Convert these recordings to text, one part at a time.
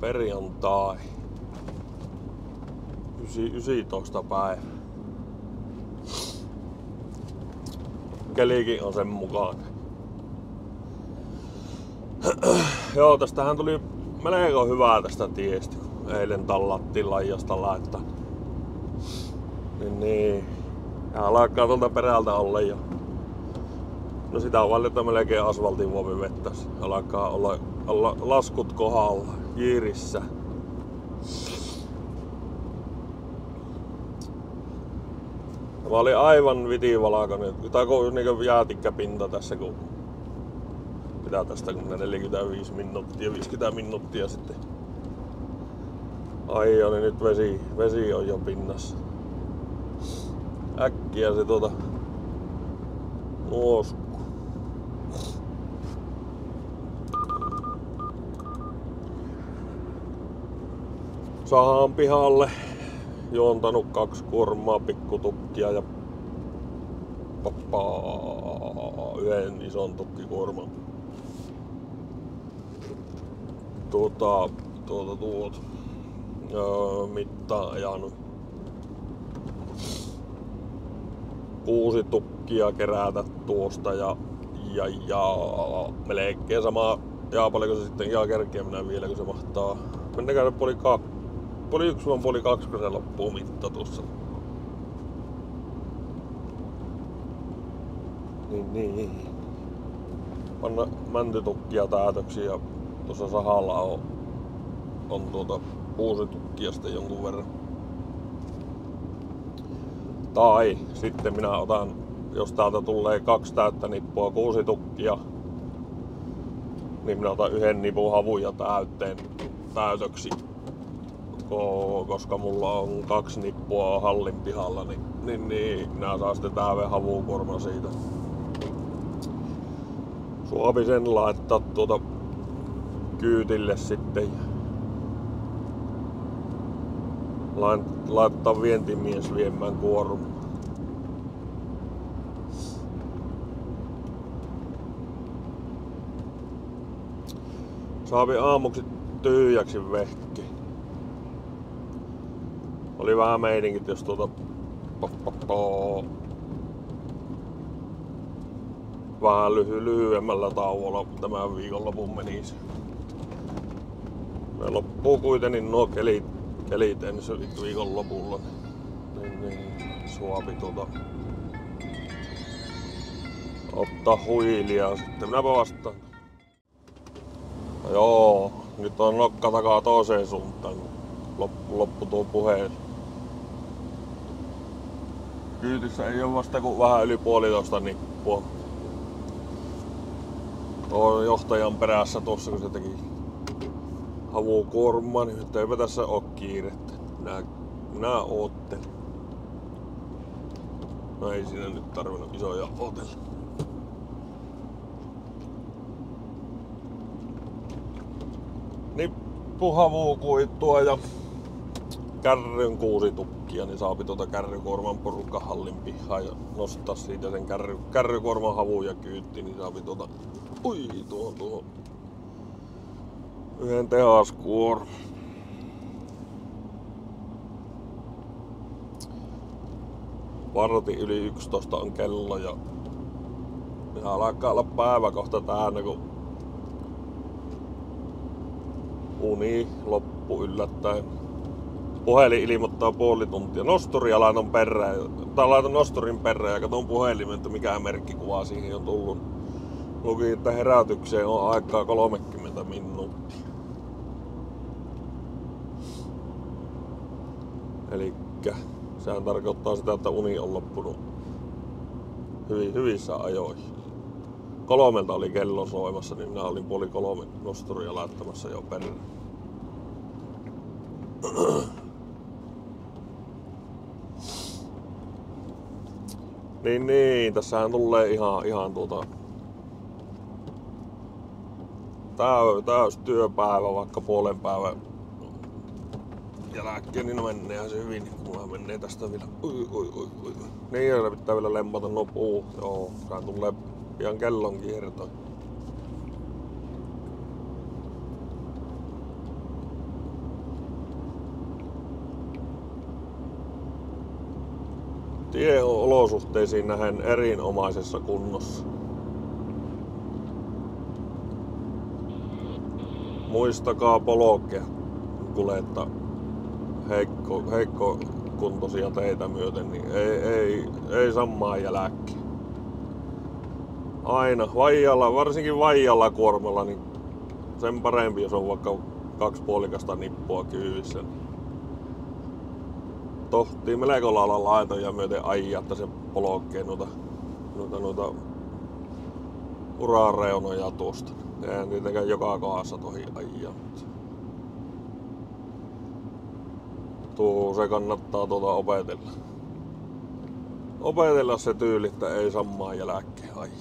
Perjantai. 19. päivä. Kelikin on sen mukaan. Joo, tästähän tuli melko hyvää tästä tiestä, kun eilen tallattiin laijasta laittaa. Niin. Ja alkaa tuolta perältä olla jo. No sitä on valita melkein asfaltin vuomivettä. Alkaa olla laskut kohdalla, jiirissä. Mä olin aivan vitivalkoinen, tai niinku jäätikkäpinta tässä, kun pitää tästä kun 45 minuuttia, 50 minuuttia sitten. Ai niin nyt vesi on jo pinnassa. Äkkiä se nuoskuu. Sahaan pihalle juontanut 2 kuormaa pikkutukkia ja yhden ison tukkikuorman. Mittaan ajanut 6 tukkia kerätä tuosta ja melkein sama ja paljonko se sitten ihan kerkeäminen vielä kun se mahtaa. Mennäkään puoli 1 vai puoli 2 kun se loppuu mitta tuossa. Niin. Panna mäntytukkia täytöksi ja tuossa sahalla on kuusitukkia sitten jonkun verran. Tai sitten minä otan, jos täältä tulee 2 täyttä nippua kuusitukkia, niin minä otan 1 nipun havuja täytöksi. Koska mulla on 2 nippua hallin pihalla, niin minä saan sitten täyden havukuorman siitä. Suovi sen laittaa kyytille sitten. Laittaa vientimies viemään kuormaa. Saavi aamuksi tyhjäksi vehki. Oli vähän meidänkit, jos vähän lyhyemmällä tauolla tämän viikonlopun menisi. Me loppuu kuitenkin nuo kelit ensi viikonlopulla. Niin suopi ottaa huilia sitten. Minäpä vastaan. No joo, nyt on nokka takaa toiseen suuntaan, kun loppu tuo puheen. Kyytissä ei ole vasta kuin vähän yli 1,5 nippua. Tuon johtajan perässä tuossa kun se teki havukuormaa, niin nyt eipä tässä oo kiirettä. Minä oottelin. No ei siinä nyt tarvinnut isoja otella. Nippuhavukuitua ja kärryn 6 tukkia, niin saapi kärrykuorman porukka hallin pihaan ja nostaa siitä sen kärrykuorman havuja kyytti, niin saapi tuohon 1 tehaskuorman. Varti yli 11 on kello ja alkaa olla päivä kohta täynnä, kun uni loppu yllättäen. Puhelin ilmoittaa puoli tuntia. Nosturia laitan perään. Tai laitan nosturin perään ja katon puhelimen, että mikä merkkikuva siihen on tullut. Luki, että herätykseen on aikaa 30 minuuttia. Elikkä sehän tarkoittaa sitä, että uni on loppunut hyvissä ajoihin. 3 oli kello soimassa, niin minä olin 2:30 nosturia laittamassa jo perään. Niin, tässähän tulee ihan täys työpäivä, vaikka puolen päivän jälkeen, niin menneehän se hyvin, kun mulla menee tästä vielä. Niin, ja pitää vielä lempata nuo puut. Joo, sehän tulee pian kellon kiertoon. Tie on olosuhteisiin nähden erinomaisessa kunnossa. Muistakaa polkea kuljettaa heikko kuntoisia teitä myöten, niin ei sammaa jälkeen. Aina vaijalla, varsinkin vaijalla kuormalla, niin sen parempi, jos on vaikka 2 puolikasta nippua kyyvissä. Tohtii melko lailla laitoja myöten ajaa, että se polkee noita urareunoja tuosta. Eihän niitäkään joka kohdassa tohi ajaa. Se kannattaa opetella. Opetella se tyyli, että ei sammaa jälkeen ajaa.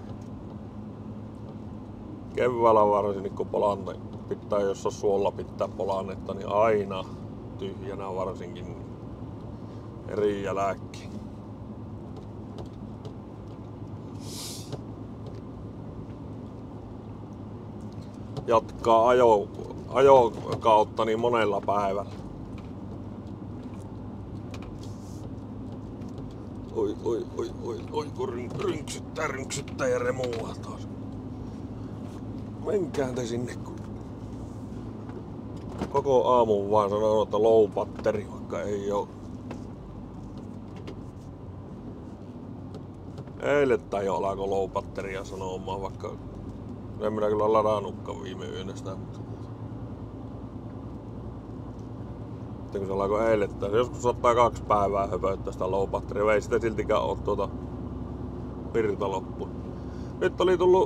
Keväällä varsinkin kun polanne pitää, jos on suolla pitää polannetta, niin aina tyhjänä varsinkin eri jälkeen. Jatkaa ajokautta niin monella päivällä. Oi, kun rynksyttää ja remuaa taas. Menkää te sinne, kun koko aamun vaan sanoo, että low batteri, vaikka ei oo. Eilettä jo alkoi low batteria sanomaan, vaikka en minä kyllä ladannutkaan viime yönä sitä. Sitten kun se alkoi eilettä, joskus saattaa 2 päivää höpöttää sitä low batteria, ei sitä siltikään oo virta loppu. Nyt oli tullut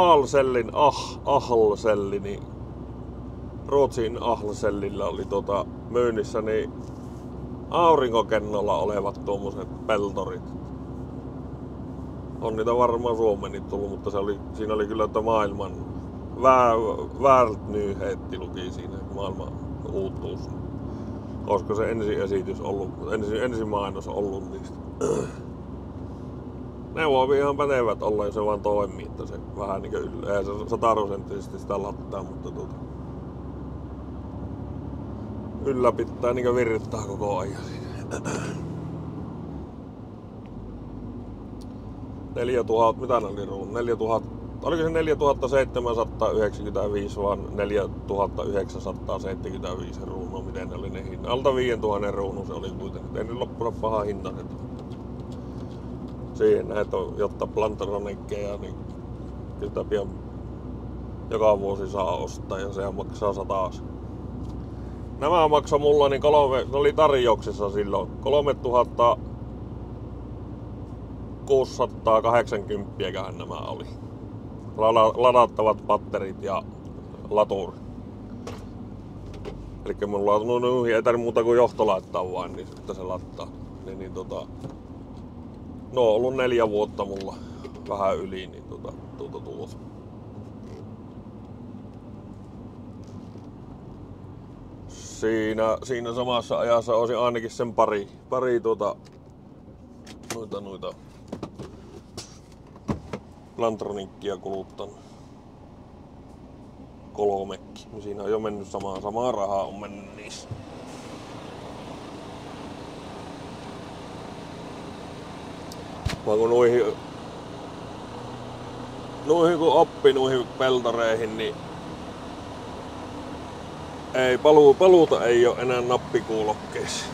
Ahlselli, niin Ruotsin Ahlsellillä oli myynnissä niin aurinkokennolla olevat tuommoiset peltorit. On niitä varmaan Suomeen tullut, mutta siinä oli kyllä, että maailman Världnyheetti luki siinä, maailman uutuus. Olisiko se ensiesitys ollut, ensi mainos ollut niistä. Ne voi ihan pätevät olla, jos se vaan toimii, että se vähän niinkö ei se 100% sitä lattaa, mutta yllä pitää niinkö virtaa koko ajan siinä. 4000, mitä ne oli ruun? 4000, oliko se 4795 vaan 4975 ruunua, miten ne oli ne hinnat? Alta 5000 ruunu se oli kuitenkin, ei nyt loppuna paha hinta. Siihen näet on, jotta Plantaronikkeja, niin kyllä pian joka vuosi saa ostaa ja se maksaa 100. Nämä maksoi mulla, niin ne oli tarjouksessa silloin 3680 nämä oli. Ladattavat batterit ja laturi. Elikkä mulla on ei tarvitse muuta kuin johto laittaa vaan, niin sitten se lattaa. No on ollut 4 vuotta mulla vähän yli, niin tulos. Siinä samassa ajassa olisin ainakin sen pari noita Plantronikkia kuluttanut. 3. Siinä on jo mennyt samaa rahaa on mennyt niissä. Vaan kun noihin kun oppi noihin peltoreihin, niin ei paluuta ei oo enää nappikuulokkeissa.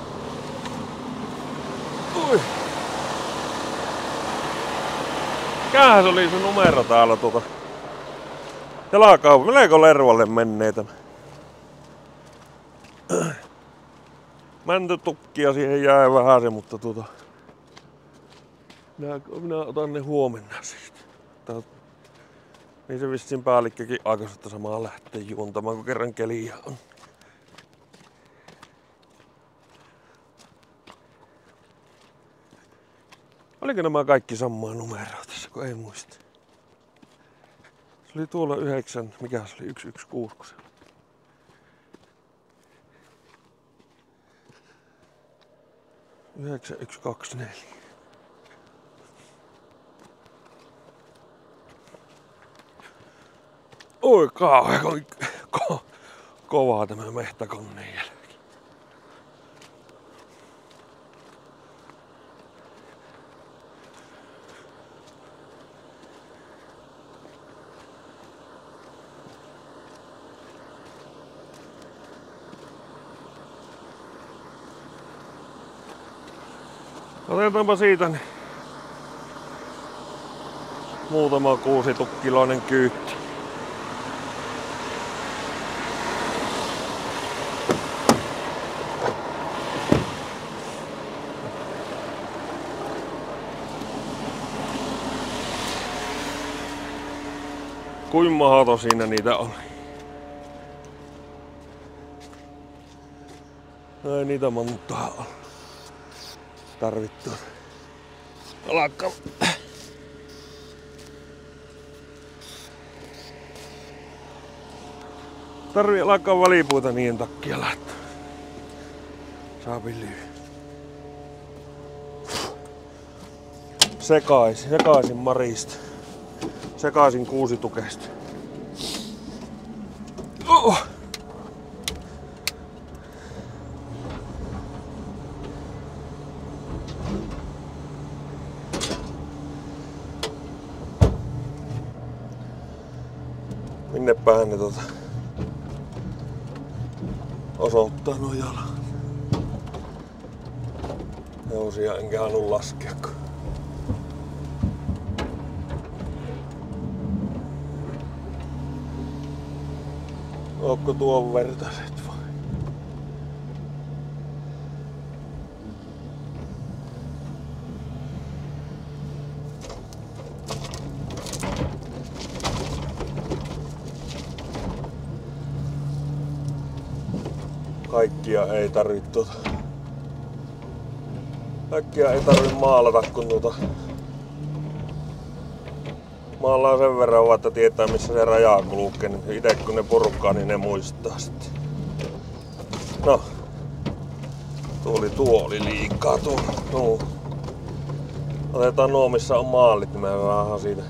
Mikähän se oli se numero täällä jalakaupunki, melko Lervalle menneitä. Mäntytukkia siihen jäi vähän se, mutta minä otan ne huomenna siitä. Niin se vissiin päällikkökin aikaisesta samaa lähtee juontamaan, kun kerran keliä on. Oliko nämä kaikki samaa numeroa tässä, kun ei muista? Se oli tuolla 9, mikä se oli, 116, kun se oli. Yhdeksän, 124. Oi kauhean kovaa tämä mehtäkonneen jälki. Otetaanpa siitä niin muutama 6-tukkiloinen kyytti. Kuin mahato siinä niitä oli. Ei niitä montaa ole. Tarvittu. Alkaa. Tarvii alkaa välipuita niin takia lähteä. Saapi lyy. Sekaisin Marista. Sekaisin 6-tukesta. Minnepähän ne osoittaa nojalla. Heusia enkä halua laskea. Ootko tuon vertaiset vai? Kaikkia ei tarvitse maalata, kun maalaa sen verran vaan, että tietää missä se raja kulkee. Niin ite kun ne purkaa, niin ne muistaa sitten. No. Tuo oli liikaa tuo. Otetaan nuo missä on maalit, niin mä vähän siitä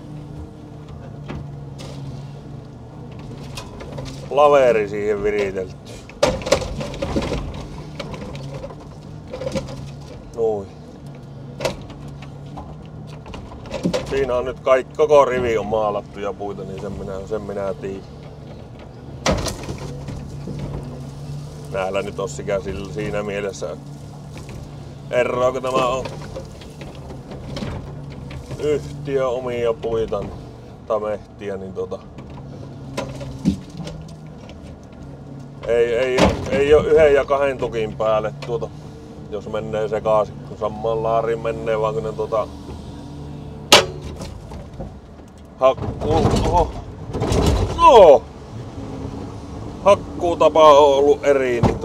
laveri siihen viritelty. Noin. Siinä on nyt koko rivi on maalattuja puita, niin sen minä tiedän. Näillä nyt on siinä mielessä eroa, kun tämä on yhtiö omia puita mehtiä, niin ei ole 1 ja 2 tukin päälle jos menee sekaisin, kun samaan laariin menee, vaan kun ne hakkuutapa on ollut eri, niin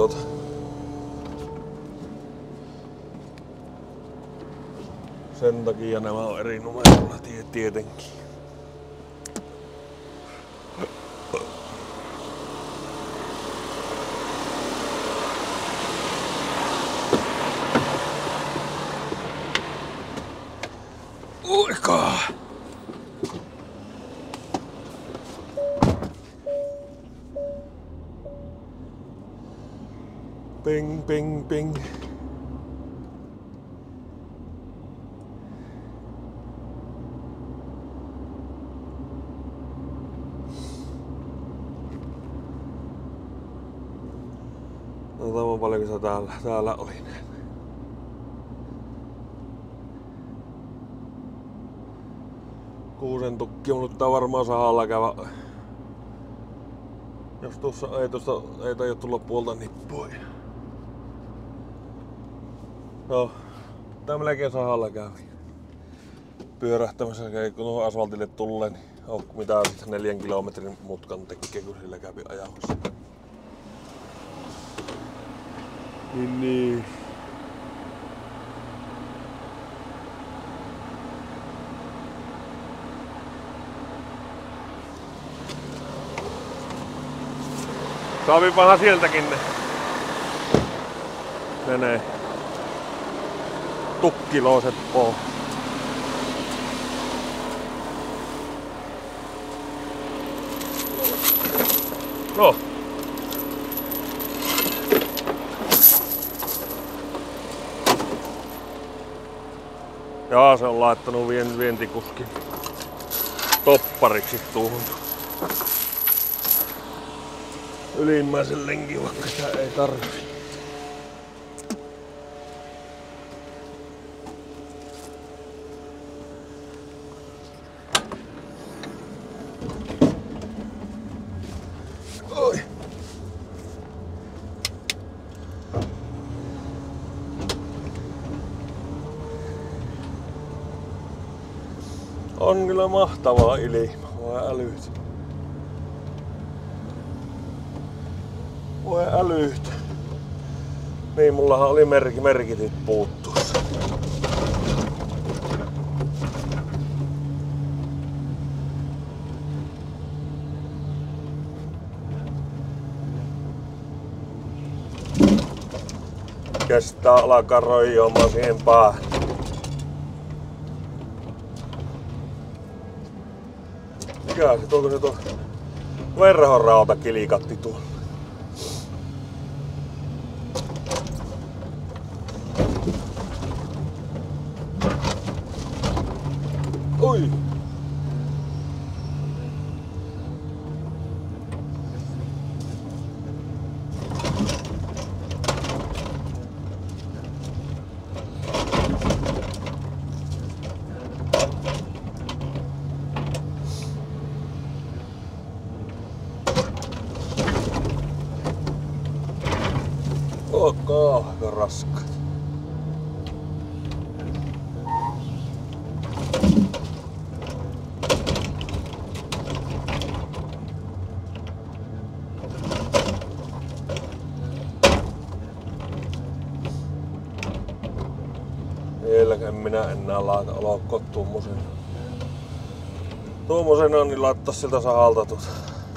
sen takia nämä on eri numeroilla tietenkin. Uikaa! Ping, ping, ping. No paljonko se täällä oli. 6 tukki on nyt varmaan sahalla käydä. Jos tuossa ei tajuttu loppuolta nippua. No, tää melkein sahalla käy. Pyörähtämässä kun asfaltille tulee, niin on mitä 4 kilometrin mutkan tekee, kun sillä käy ajamassa. Niin. Saavipahan sieltäkin ne menee tukkilooset pois. No. Jaa, se on laittanut vientikuskin toppariksi tuohon ylimmäisen lenkin, vaikka sitä ei tarvitse. On kyllä mahtavaa ilma, voi älyt. Voi älyt. Niin, mullahan oli merkitit puuttuussa. Kestää alkaa roijoamaan siihen päähän. Mikä se tuo, kun se tuo verhorauta kilikatti tuolla? Oi! Aika raskaat. Vieläkään minä enää laita olkoon tuommoisen. Tuommoisena niin laittaa siltä sahalta tuota.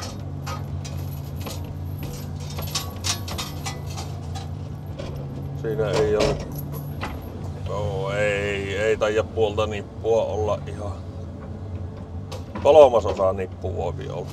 Siinä ei ole. No, ei taida puolta nippua olla ihan. 3/3 nippu voi olla.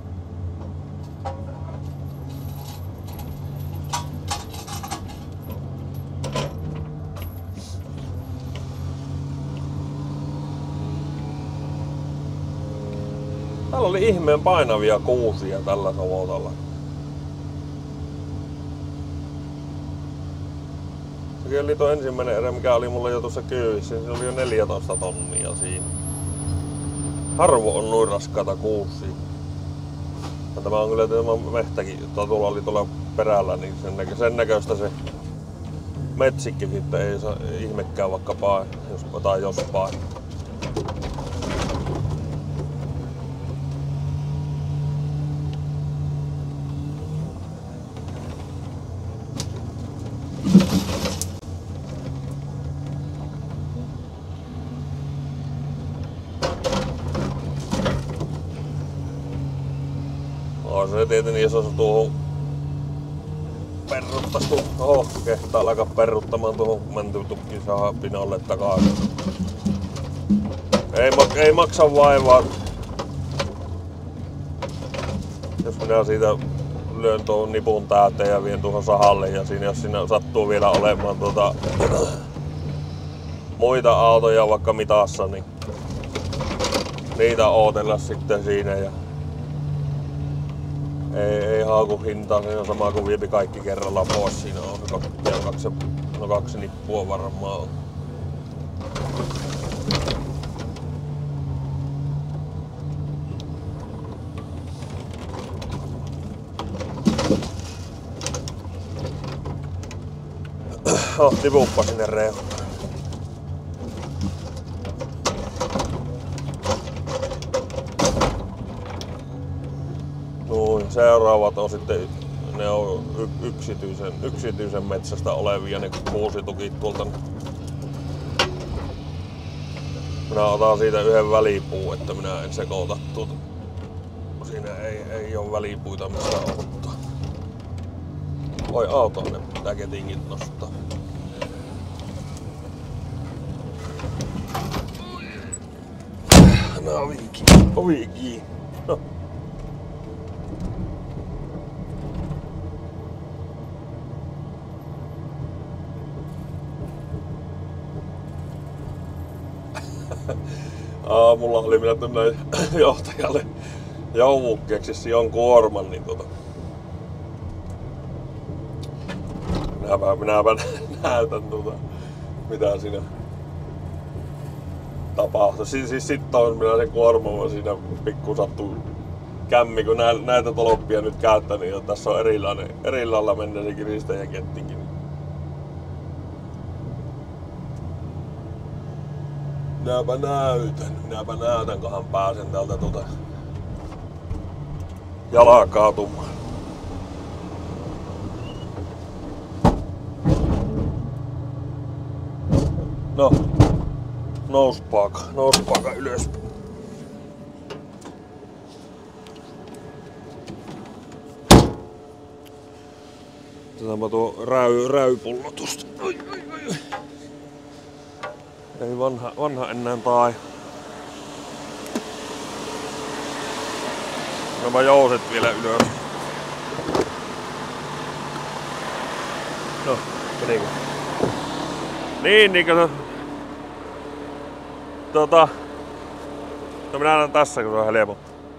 Täällä oli ihmeen painavia kuusia tällä savotalla. Se oli tuo ensimmäinen erä, mikä oli mulla jo tuossa kyyvissä, se oli jo 14 tonnia siinä. Harvo on noin raskaita kuusia. Ja tämä on kyllä tämä mehtäkin, jota tuolla oli tuolla perällä, niin sen näköistä se metsikki sitten ei saa ihmekään vaikka jos pain. Se tietenkin, jos olisi tuohon perruttais kehtaa alkaa perruttamaan tuohon mäntytukkiin saada pinolle takaisin. Ei maksa vaivaa. Jos minä siitä lyön tuon nipun täyteen ja vien tuohon sahalle ja siinä, jos siinä sattuu vielä olemaan muita autoja vaikka mitassa, niin niitä ootella sitten siinä. Ja ei hauku hintaa, se on sama kuin viepi kaikki kerrallaan pois. Siinä on 2 nippua varmaan on. Tipuppa sinne reunaan. Seuraavat on sitten, ne on yksityisen metsästä olevia ne kuusitukit tuolta. Minä otan siitä yhden välipuun, että minä en sekoita tuota. Siinä ei ole välipuita mistä ottaa. Voi autoon ne pitää ketingit nostaa. Ovi kiinni. No. Aamulla oli minä tuonne johtajalle joulukkeeksi Sion kuorman, niin minäpä näytän mitä siinä tapahtui. Siis sitten on minä sen kuorman siinä pikku sattuu kämmi, kun näitä tolppia nyt käyttänyt ja tässä on eri lailla mennä se kiristäjän kettinkin. Minäpä näytän, kunhan pääsen täältä jalakaatumaan. No, nouspaaka ylös. Otetaan tuo räypullo tuosta. Ei vanha enää tai. Nämä jouset vielä ylös. No, menikö? Niin kato. No minä näen tässä, kun se on helppo.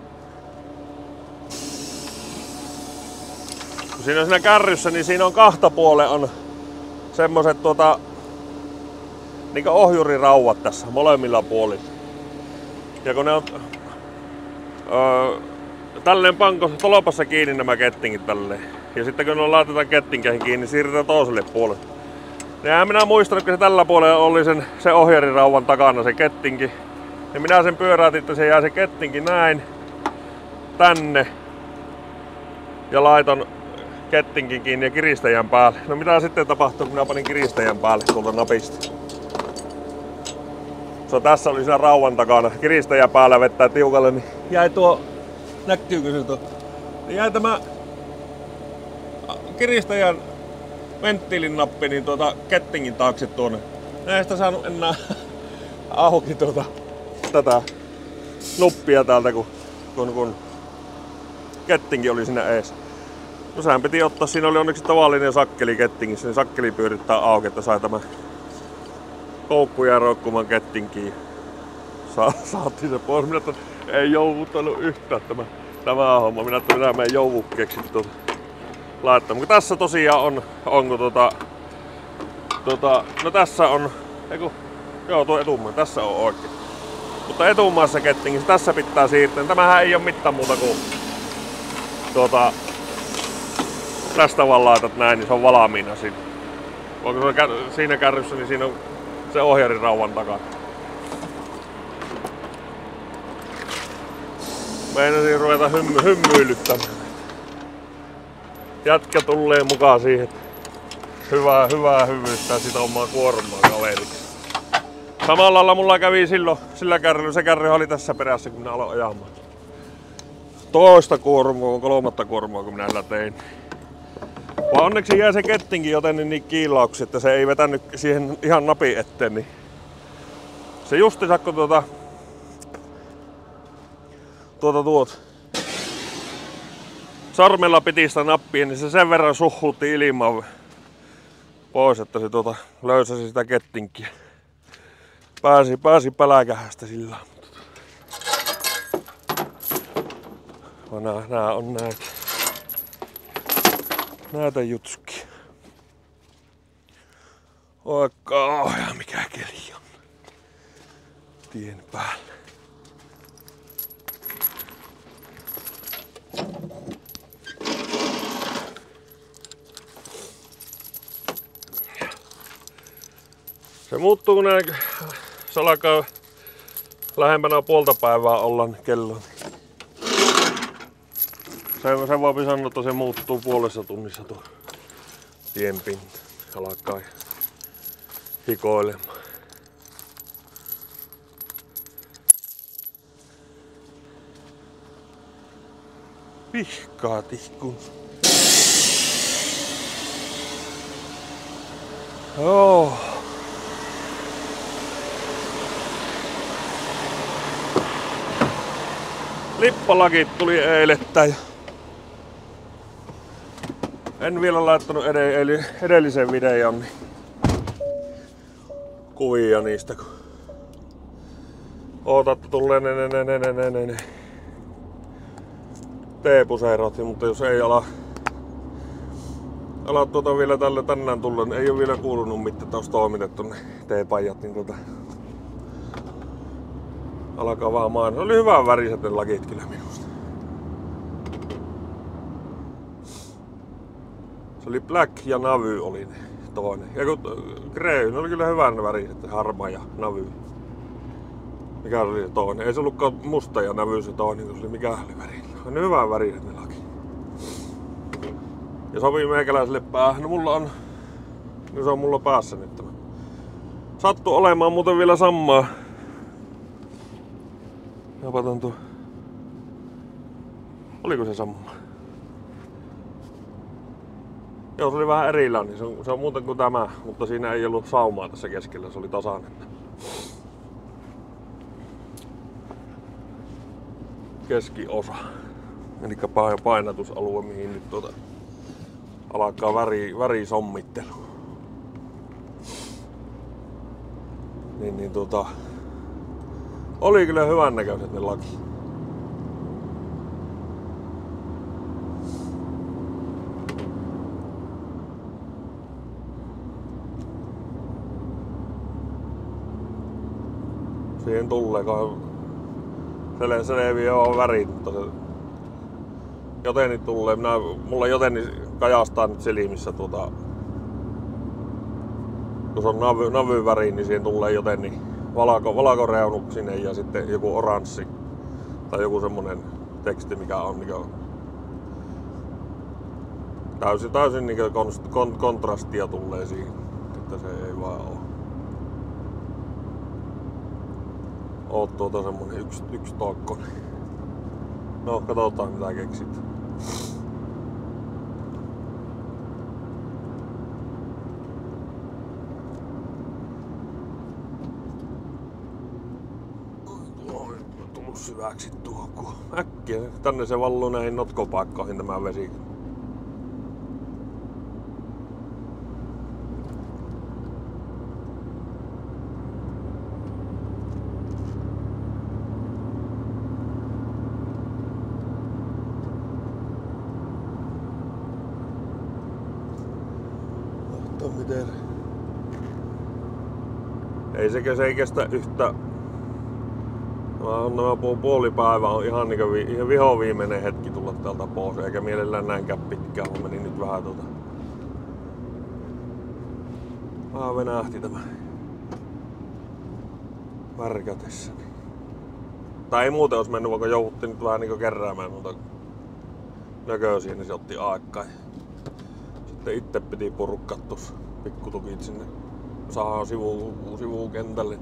Kun siinä on siinä kärryssä, niin siinä on kahta puolen on semmoset niinku ohjurirauvat tässä molemmilla puolilla. Ja kun ne on tälleen pankossa tolpassa kiinni nämä kettingit tälleen. Ja sitten kun ne laitetaan kettinkeihin kiinni, niin siirretään toiselle puolelle. Ja minä muistan, että se tällä puolella oli se ohjarirauvan takana se kettinki. Ja minä sen pyöräytin, että se jää se kettinki näin tänne. Ja laitan kettinkin kiinni ja kiristäjän päälle. No mitä sitten tapahtui, kun minä panin kiristäjän päälle tuolta napista? Tässä oli siinä rauvan takana. Kiristäjän päällä vettää tiukalle, niin jäi tuo... Näkyykö se tuo? Niin jäi tämä kiristäjän venttiilin nappi niin kettingin taakse tuonne. Ei sitä saanut enää auki tätä nuppia täältä, kun kettinki oli siinä ees. No sehän piti ottaa, siinä oli onneksi tavallinen sakkeli kettingissä, niin sakkeli pyörittää auki, että sai tämä koukku jää roikkumaan kettinkiin. Saatiin se pois. Minä että ei jouvuttanut yhtään tämä homma. Minä että minä menen jouvukkeeksi laittamaan. Mutta tässä tosiaan onko no tässä on, joo tuo etumaa, tässä on oikein. Mutta etumaassa kettingissä tässä pitää siirtää. Tämähän ei ole mitään muuta kuin tästä vaan laitat näin, niin se on valmiina siinä. Onko se siinä kärryssä, niin siinä on se ohjarirauvan takana. Meinasin ruveta hymyilyttämään. Jätkä tulee mukaan siihen. Hyvää hyvyyttää sitä omaa kuormaa kaveriksi. Samalla lailla mulla kävi silloin sillä kärryllä. Se kärry oli tässä perässä, kun minä aloin ajamaan. Toista kuormaa, kolmatta kuormaa, kun minä tein. Vaan onneksi jäi se kettinkin joten niin kiilauksi, että se ei vetänyt siihen ihan napin eteen. Niin se justi sakko sormella piti sitä nappia, niin se sen verran suhutti ilmaa pois, että se löysäsi sitä kettinkiä. Pääsi päläkähästä sillä. Nää on näitä jutskia. Oi kauhea, mikä keli on tien päällä. Se muuttuu, kun se alkaa lähempänä puolta päivää olla kello. Sen voi sanoa, että se muuttuu puolessa tunnissa tuo tienpinta. Alkaa hikoilemaan. Pihkaa tihkun. Joo. Lippalakit tuli eilettäin. En vielä laittanut edellisen videon niin kuvia niistä, kun ootatte tulee ne T-puseerot, mutta jos ei ala vielä tänään tulla, niin ei ole vielä kuulunut mitään, että olisi toimitettu ne T-pajat, niin alkaa vaan maan. Se oli hyvän väriset ne lakit kyllä minusta. Se oli black ja navy oli ne toinen. Ja kun grey, ne oli kyllä hyvän väriset, harmaa ja navy. Mikä oli se toinen? Ei se ollutkaan musta ja nävy se toinen, kun se oli mikä oli väri. On ne hyvän väriset ne laki. Ja sopii meikäläiselle päähän. No mulla on... No se on mulla päässä nyt tämä. Sattuu olemaan muuten vielä samaa. Jopataan tuo. Oliko se sama? Joo, se oli vähän erilainen. Se on muuten kuin tämä, mutta siinä ei ollut saumaa tässä keskellä. Se oli tasainen. Keskiosa. Eli painatusalue, mihin nyt alkaa värisommittelu. Niin oli kyllä hyvän näköiset ne laki. Siihen tulee, kun selviää on värit, mutta se joteni tulee. Mulla joteni kajastaa nyt silmissä kun se on navyväri, niin siihen tulee joteni valkoreunuksineen ja sitten joku oranssi tai joku semmonen teksti, mikä on täysin kontrastia tulee siihen, että se ei vaan oo semmonen yksi tokkonen. No, katsotaan mitä keksit. Tullut syväksi tuoku. Äkkiä tänne se valluu näihin notkopaikkoihin tämä vesi. Miten? Se ei kestä yhtä. Nämä puoli päivää on ihan vihoviimeinen hetki tulla täältä pois, eikä mielellään näinkään pitkään. Meni nyt vähän vähän venähti tämä värkätessä. Tai ei muuten olisi mennyt, vaikka jouduttiin nyt vähän keräämään noita nököisiä, niin se otti aikaa. Sitten itse piti purukkaa tuossa pikkutukit sinne sahaan sivukentälle.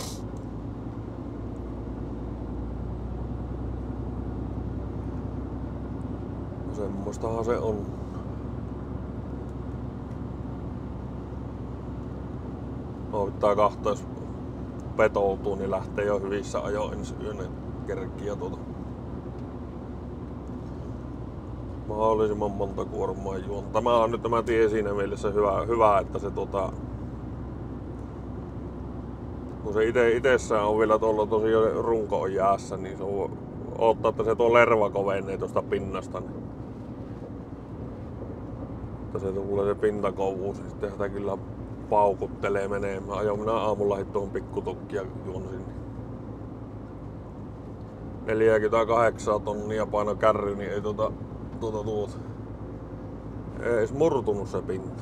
Semmoistahan se on. Pitää katsoa, jos petoutuu, niin lähtee jo hyvissä ajoin ensi yönä kerkkiä mahdollisimman monta kuormaa juon. Tämä on nyt tämä tie siinä mielessä hyvä, että se kun se itessään on vielä tuolla tosiaan runko on jäässä, niin se on odottaa, että se tuo lerva kovenee tuosta pinnasta. Niin, että se tulee se pintakovuus, niin sitten sitä kyllä paukuttelee menemään. Ajoin minä aamulla tuohon pikkutukkia juon sinne. 48 tonnia paino kärry, niin ei ei edes murtunut se pinta.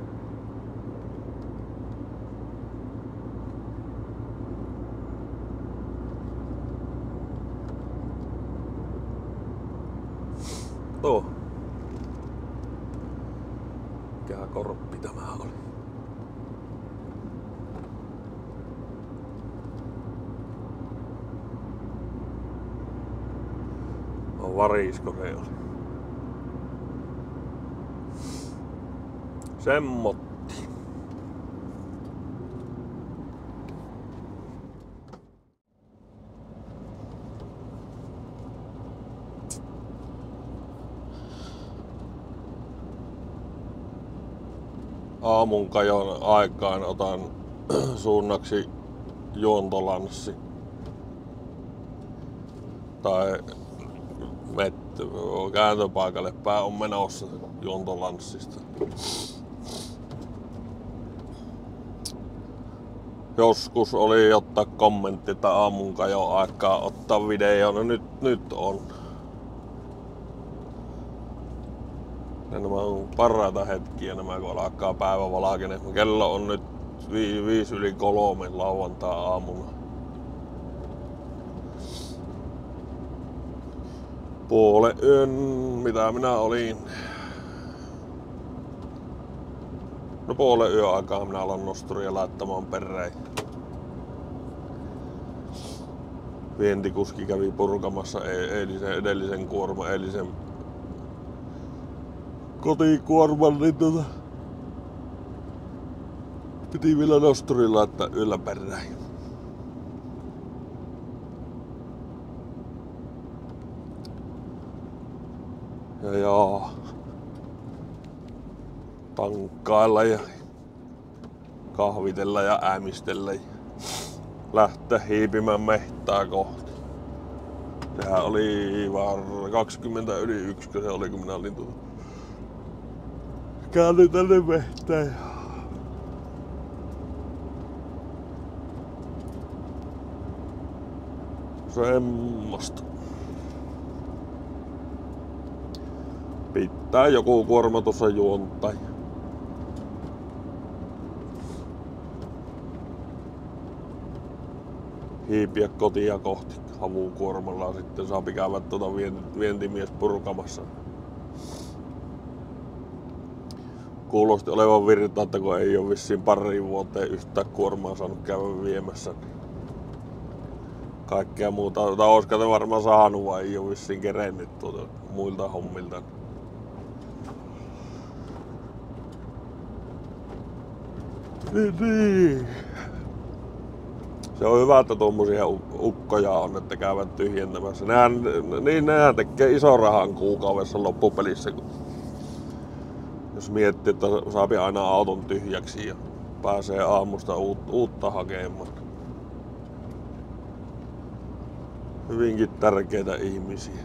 Tuo. Mikä korppi tämä oli? Varisko se oli. Semmotti. Aamun kajon aikaan otan suunnaksi juontolanssi. Tai kääntöpaikalle pää on menossa juontolanssista. Joskus oli ottaa kommentti, että aamun kajon aikaa ottaa video, no nyt on. Ja nämä on parhaita hetkiä nämä, kun alkaa päivä valkene. Kello on nyt 5 yli 3 lauantai-aamuna. puolen yön, mitä minä olin. No puolen yön aikaa minä aloin nosturia laittamaan perään. Vientikuski kävi purkamassa edellisen kuorman, eilisen kotikuorman, niin piti vielä nosturi laittaa yöllä perään. Ja tankkailla ja kahvitella ja äämistellä ja lähteä hiipimään mehtää kohti. Sehän oli vaan 20 yli 1, se oli kun minä olin käynyt tänne mehtään. Semmosta. Pitää joku kuorma tuossa juontaa. Hiipiä kotia kohti havukuormalla, sitten saa käydä vientimies purkamassa. Kuulosti olevan virta, että kun ei ole vissiin pariin vuoteen yhtään kuormaa saanut käydä viemässä. Kaikkea muuta, olisiko ne varmaan saanut vai ei ole vissiin kerennyt muilta hommilta. Niin. Se on hyvä, että tuommoisia ukkoja on, että käyvät tyhjentämässä. Nehän tekee ison rahan kuukaudessa loppupelissä. Jos miettii, että saapi aina auton tyhjäksi ja pääsee aamusta uutta hakemaan. Hyvinkin tärkeitä ihmisiä.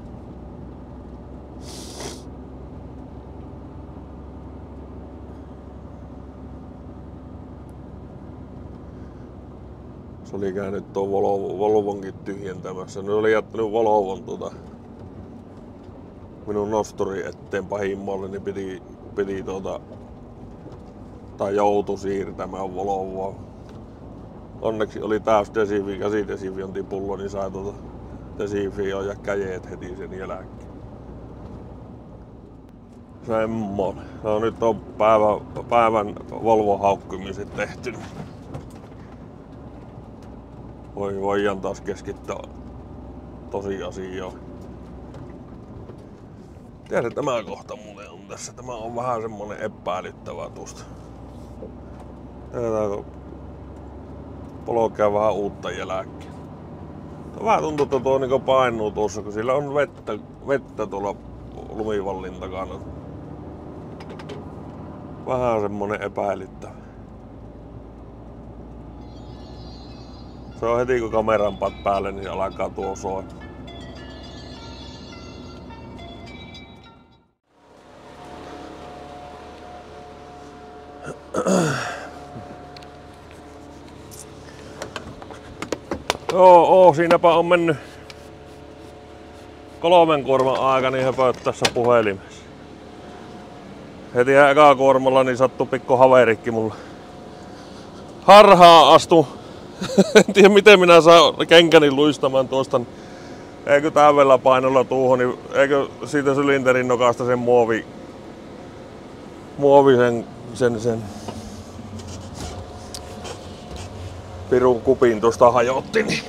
Se oli käynyt tuon Volvonkin tyhjentämässä. Ne oli jättänyt Volvon minun nosturi eteen pahimmalle, niin piti tai joutui siirtämään Volvoa. Onneksi oli täys käsidesiviantipullo, niin sai desifioon ja käjeet heti sen jälkeen. Semmonen. No nyt on päivän Volvon haukkumiset tehty. Voidaan taas keskittyä tosiasioihin. Tiedä, tämä kohta muuten on tässä. Tämä on vähän semmonen epäilyttävä tuosta. Polkee vähän uutta jälkeen. Vähän tuntuu, että tuo niinku painuu tuossa, kun sillä on vettä tuolla lumivallin takana. Vähän semmonen epäilyttävä. Se on heti kun kameran päälle, niin alkaa tuo soa. Joo, siinäpä on mennyt 3 kuorman aika niin höpöttäessä puhelimessa. Heti eka kuormalla niin sattui pikku haverikki mulla. Harhaan astu. En tiedä miten minä saan kenkäni luistamaan tuosta. Eikö täydellä painolla tuuhon, niin eikö siitä sylinterin nokasta sen muovi sen pirun kupin tuosta hajotti. Niin.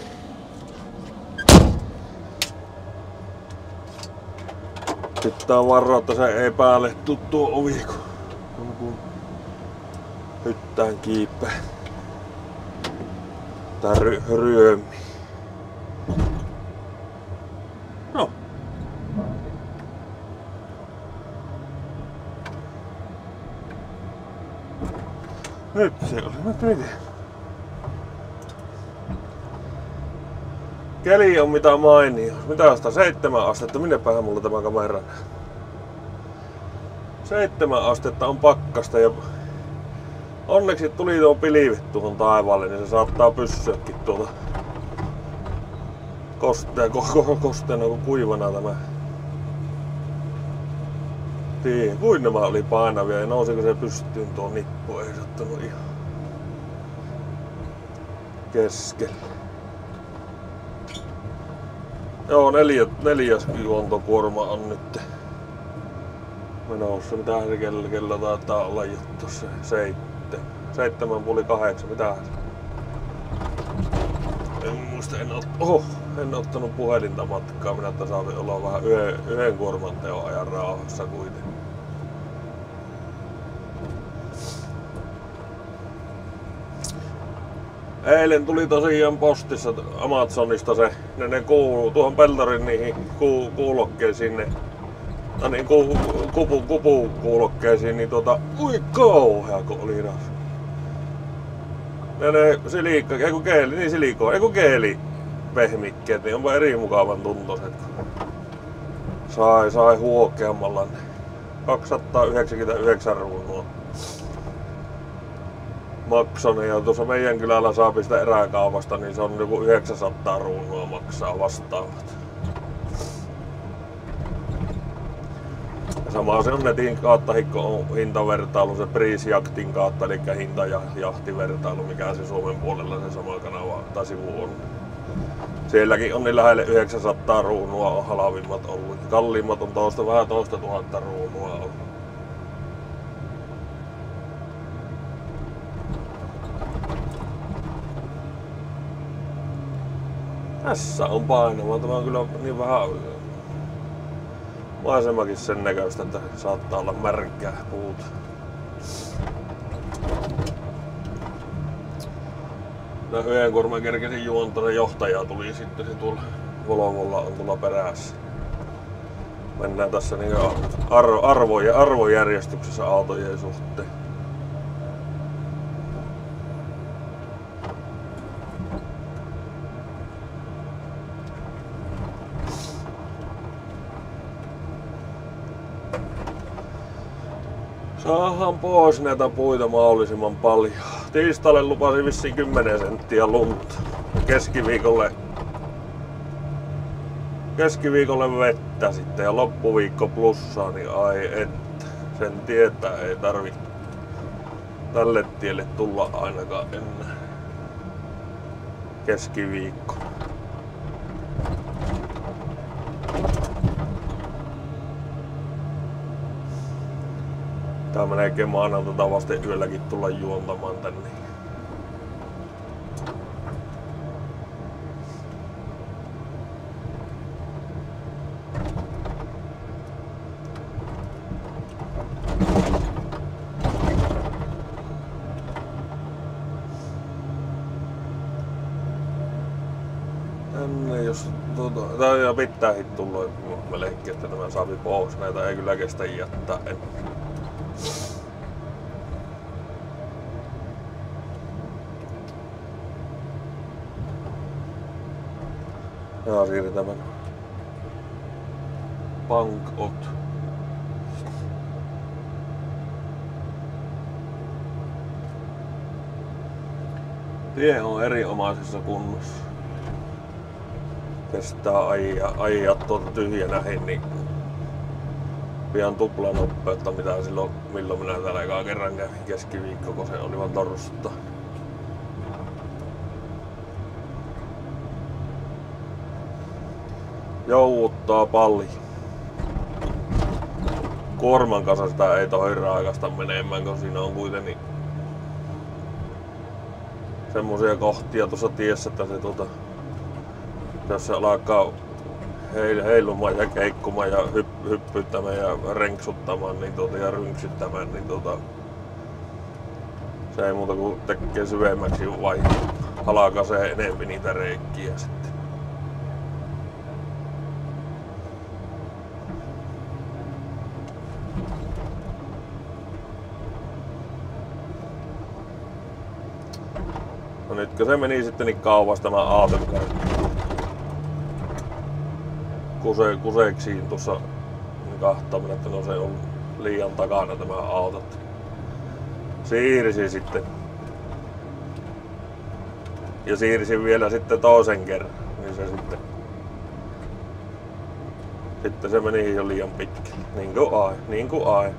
Pitää varoa, että se ei päälle tuo ovi, kun hyttään kiipeä. Tää ryömi. No. Nyt se oli. Miten? Keli on mitä mainio. Mitä sitä 7 astetta? Minnepähän mulla tämä kamera? 7 astetta on pakkasta ja onneksi tuli tuo pilvet tuohon taivaalle, niin se saattaa pyssyäkin tuolta kosteena kuin kuivana tämä. Tiedän, kuin nämä oli painavia ja nousiko se pystyyn tuo nippu, ei sattunut ihan keskelle. Joo, neljäs juontokuorma on nyt menossa. Mitähän se kello taitaa olla juttu se 7:30, mitähän se? En muista, en ottanut puhelinta matkaa. Minä saatiin olla vähän yhden kuorman teon ajan rauhassa kuitenkin. Eilen tuli tosiaan postissa Amazonista ne kuuluu tuohon Peltorin niihin kuulokkeisiin niin kuulokkeisiin, niin ui kauhea kun oli rasva. Ja ne geelipehmikkeet, niin onpa eri mukavan tuntoiset. Sai huokeammalla ne 299 ruunua makson, ja tuossa meidän kylällä saapi sitä eräkaupasta, niin se on joku 900 ruunua maksaa vastaavat. Ja sama se on netin kautta on hintavertailu, se Prisjaktin kautta, eli hinta- ja jahtivertailu, mikä se Suomen puolella se sama kanava tai sivu on. Sielläkin on niin lähelle 900 ruunua on halvimmat ollut. Kalliimmat on vähän toista 1000 ruunua ollut. Tässä on painava. Tämä on kyllä niin vähän maisemakin sen näköistä, että saattaa olla märkää puuta. Yhden kuorman kerkesin juonta, se johtaja tuli sitten, se tuolla Volvolla on tuolla perässä. Mennään tässä niin arvojärjestyksessä autojen suhteen. Saadaan pois näitä puita mahdollisimman paljon. Tiistaille lupasin vissiin 10 senttiä lunta. Keskiviikolle vettä sitten ja loppuviikko plussaa, niin ai että. Sen tietää ei tarvi tälle tielle tulla ainakaan ennen keskiviikko. Tää menee maanantaita vasten yölläkin tulla juontamaan tänne. Tänne jos tää pitää tulla melkein, että tämä saapi pois. Näitä ei kyllä kestä jättää ennen. Ja siirretään Pankot. Tie on erinomaisessa kunnossa. Kestää ajaa tuota tyhjänä niin pian tupla nopeutta mitä silloin, milloin minä täällä ekaa kerran kävin keskiviikko, kun se oli vaan torstai. Jouduttaa paljon. Kuorman kanssa sitä ei tohi raakasta menemään, kun siinä on kuitenkin semmosia kohtia tuossa tiessä, että se jos se alkaa heilumaan ja keikkumaan ja hyppyttämään ja renksuttamaan niin ja rynksyttämään, niin se ei muuta kuin tekee syvemmäksi vai halkaisee enemmän niitä reikkiä sitten. No nytkö se meni sitten niin kauas tämä aatekartti. Kuseeksiin tuossa kahtaminen, että no se on liian takana tämä autot. Siirsi sitten. Ja siirsin vielä sitten toisen kerran. Niin se sitten se meni jo liian pitkä. Niin kuin ai.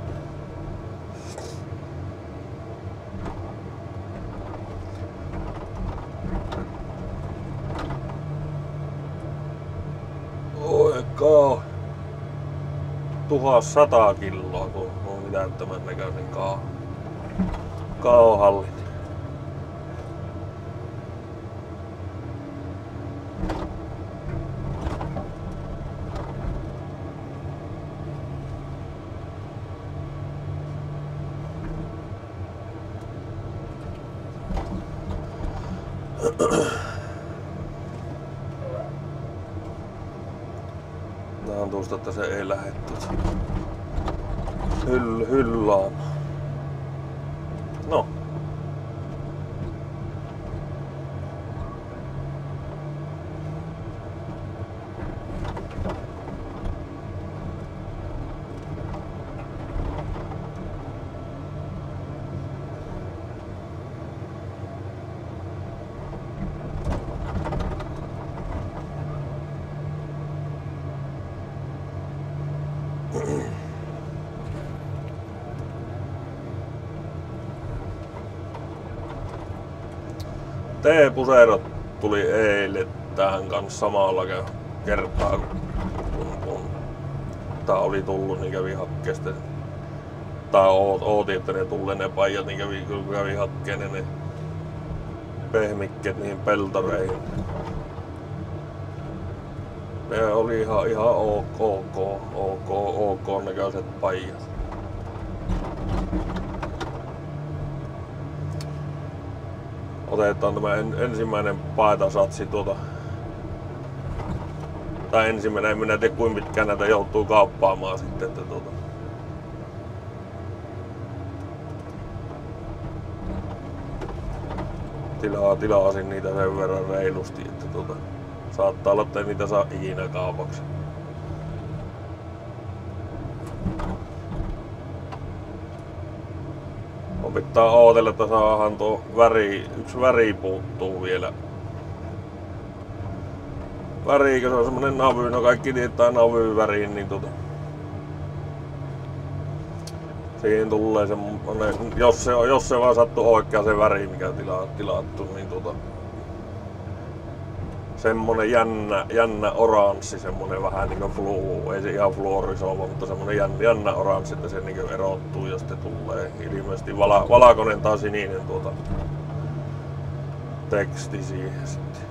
Aika 1100 kiloa, kun on mitään tämän näköinen kaohalli. Tää on tuosta, että se ei lähde hyllaamaan. No. T-puserot tuli eilen tähän kanssa samalla kertaa, kun tää oli tullut, niin kävi hakkeen sitten. Tai ootin, että ne tulee ne paijat, niin kävi hakkeen ne pehmikkeet niihin peltoreihin. Ne oli ihan ok näköiset paijat. Otetaan tämä ensimmäinen paitasatsi tuota. Tai ensimmäinen, en minä tiedä kuinka pitkään näitä joutuu kauppaamaan sitten, että tuota. Tilasin niitä sen verran reilusti, että tuota. Saattaa olla, että niitä saa ikinä kaupaksi. Pitää ootella, että saadaan tuo yksi väri puuttuu vielä. Värikö se on semmonen navy, no kaikki tietää navyväriin, niin siihen tulee semmonen, jos se vaan sattuu oikea se väri, mikä tilattu, niin semmonen jännä oranssi, semmonen vähän niinku ei se ihan fluorisoiva, mutta semmonen jännä oranssi, että se niinku erottuu ja sitten tulee ilmeisesti valkoinen tai sininen teksti siihen sitten.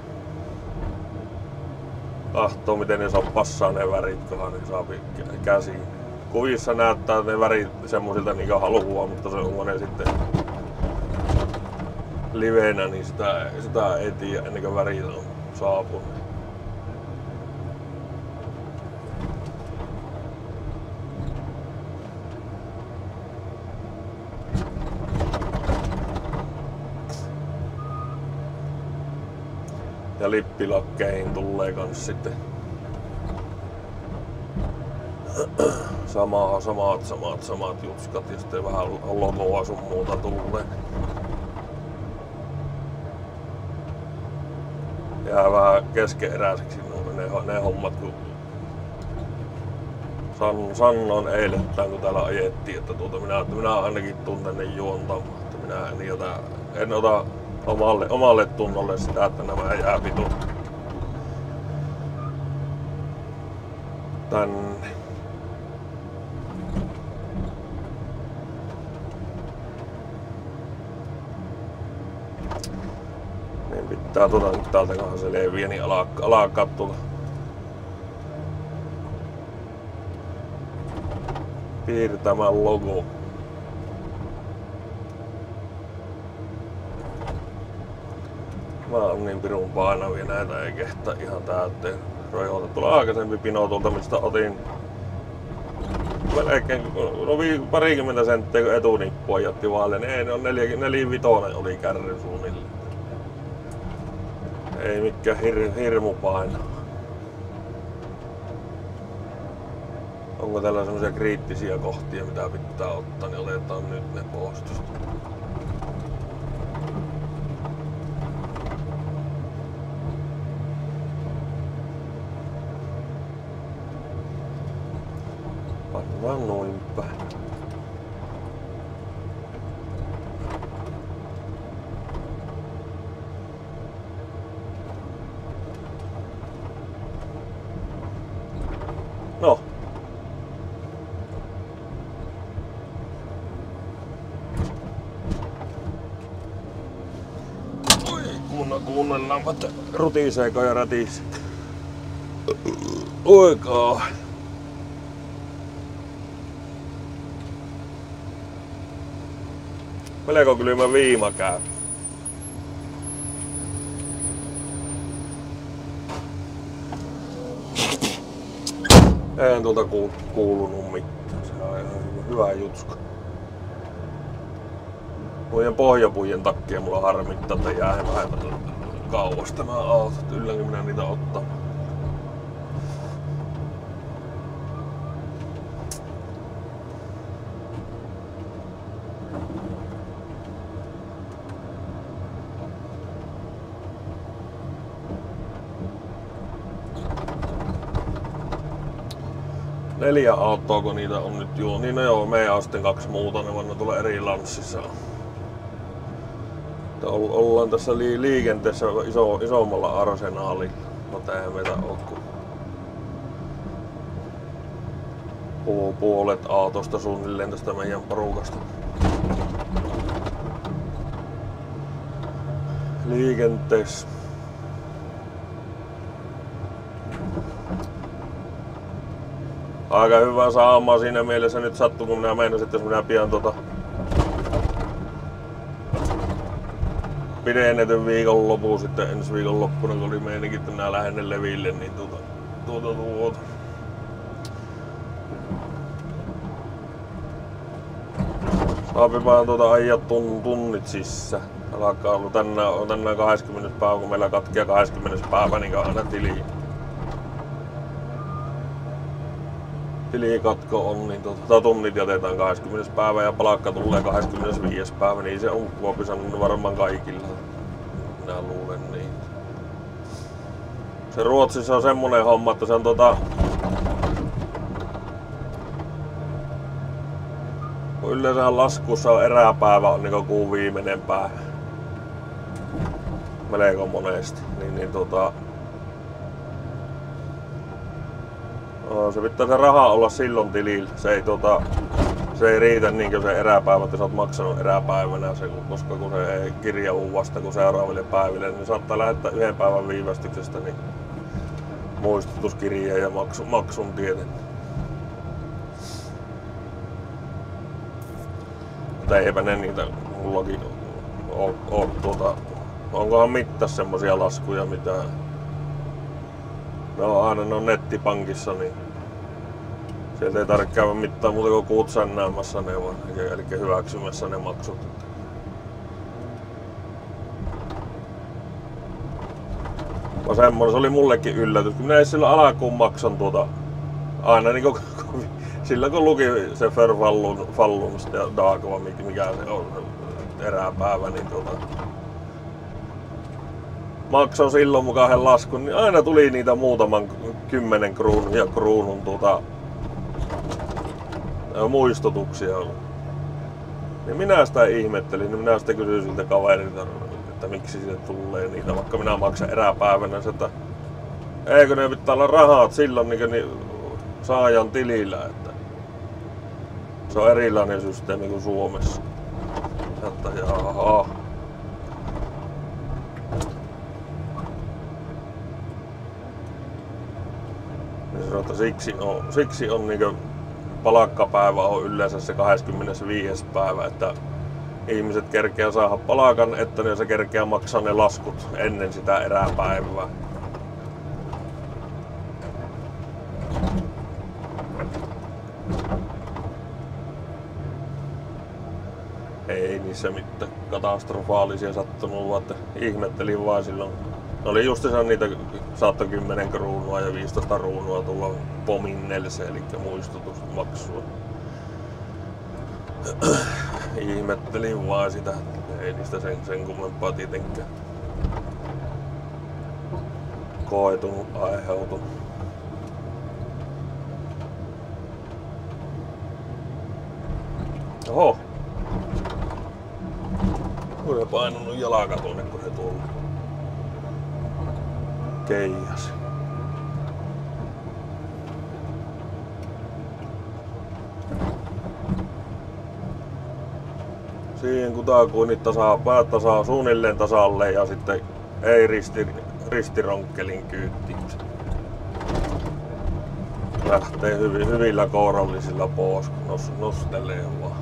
Kahtoo miten ne saa passaa ne värit, kunhan ne saa käsiin. Kuvissa näyttää ne värit semmosilta niinku haluaa, mutta se on ne sitten livenä, niin sitä ei tiedä ennen kuin värit on saapunut. Ja lippilakkeihin tulee kans sitten samat jutskat ja sitten vähän logoa sun muuta tulee. Jää vähän keskeneräiseksi ne hommat, kun Sannon eilettäin kun täällä ajettiin, että minä ainakin tuun tänne juontamaan, että minä en ota omalle tunnolle sitä, että nämä jää vitut tänne. Niin pitää nyt täältä kohan se leviä, niin alkaa tulla piirtämään logo. Mä oon niin pirun painavia näitä, ei kehtaa ihan täyteen roihota. Tulla aikaisempi pino tuolta, mistä otin melkein parikymmentä senttiä, kun etunippua jätti vaalle. Ei, ne on 4-5 oli kärry suunnilleen. Ei mikään hirmu paino. Onko täällä semmosia kriittisiä kohtia, mitä pitää ottaa, niin otetaan nyt ne pois tosta. Pannaan noin päin. No. Kuunnellaanpa, että rutiseeko ja rätisee. Oikaa. Melko kylmä viima käy. Eihän tuolta kuulunut mitään. Se on ihan hyvä jutska. Noiden pohjapujen takia mulla harmittaa, että jää vähemmän kauas nämä autot. Ylläkin minä niitä ottaa. Neljä autoa, kun niitä on nyt juo. Niin no joo, meidän on sitten 2 muuta, ne vaan tuolla eri lanssissa. Ollaan tässä liikenteessä isommalla arsenaalilla, mutta eihän meitä oo kuin puolet autosta suunnilleen tästä meidän porukasta. Liikenteessä. Aika hyvä saamaan siinä mielessä nyt sattuu, kun minä meinasin, että jos minä pian pidennetyn viikonlopun sitten ensi viikonloppuna, kun oli meininkin, että minä lähden leville, niin saapi vaan ajaa tunnit sisään. Alkaa olla tänään 20. päivä, kun meillä katkeaa 20. päivä, niin aina tilikatko on, niin tunnit jätetään 20. päivä ja palkka tulee 25. päivä, niin se on Kuopi sanonut varmaan kaikilla. Minä luulen niin. Se Ruotsissa on semmonen homma, että se on yleensä laskussa on eräpäivä on niin kuun viimeinen päivä. Melko monesti. Se pitää se raha olla silloin tilillä. Se ei riitä niinkö se eräpäivä, että sä oot maksanut eräpäivänä se, koska kun se ei kirjaudu vasta kun seuraaville päiville, niin saattaa lähettää 1 päivän viivästyksestä niin muistutuskirjeen ja maksun tieten. Mutta eipä ne niitä mullakin onkohan mittas semmosia laskuja mitä no aina ne on nettipankissa, niin sieltä ei tarvitse käydä mitään muuta kuin kuutsannäämässä ne vaan, eli hyväksymässä ne maksut. Semmoinen se oli mullekin yllätys, kun minä ei silloin alkuun maksan aina niin silloin kun luki se Förfallunst ja Dagva, mikä se on eräpäivä, niin maksoin silloin mukaan laskun, niin aina tuli niitä muutaman 10 kruunun muistutuksia. Niin minä sitä ihmettelin, niin minä sitten kysyin siltä kaverilta, että miksi sille tulee niitä, vaikka minä maksan eräpäivänä, että eikö ne pitää olla rahat silloin niin saajan tilillä, että se on erilainen systeemi kuin Suomessa. Että jaha. Siksi on niin palkkapäivä on yleensä se 25. päivä, että ihmiset kerkeää saada palkan, että ne se kerkeää maksaa ne laskut ennen sitä eräpäivää. Ei niissä mitään katastrofaalisia sattunut, vaan että ihmettelin vaan silloin. Ne oli justiinsa niitä saattoi 10 kruunua ja 15 kruunua tulla pominnelse, eli muistutusmaksua. Ihmettelin vaan sitä, ei niistä sen kummempaa tietenkään koetunut, aiheutunut. Oho! Kun ne painunut jalaka tuonne, kun ne tuli. Keijas. Siihen kutakuinnin päät tasaa suunnilleen tasalle ja sitten ei ristironkkelin kyytti. Lähtee hyvillä kourallisilla pois, nostelee vaan.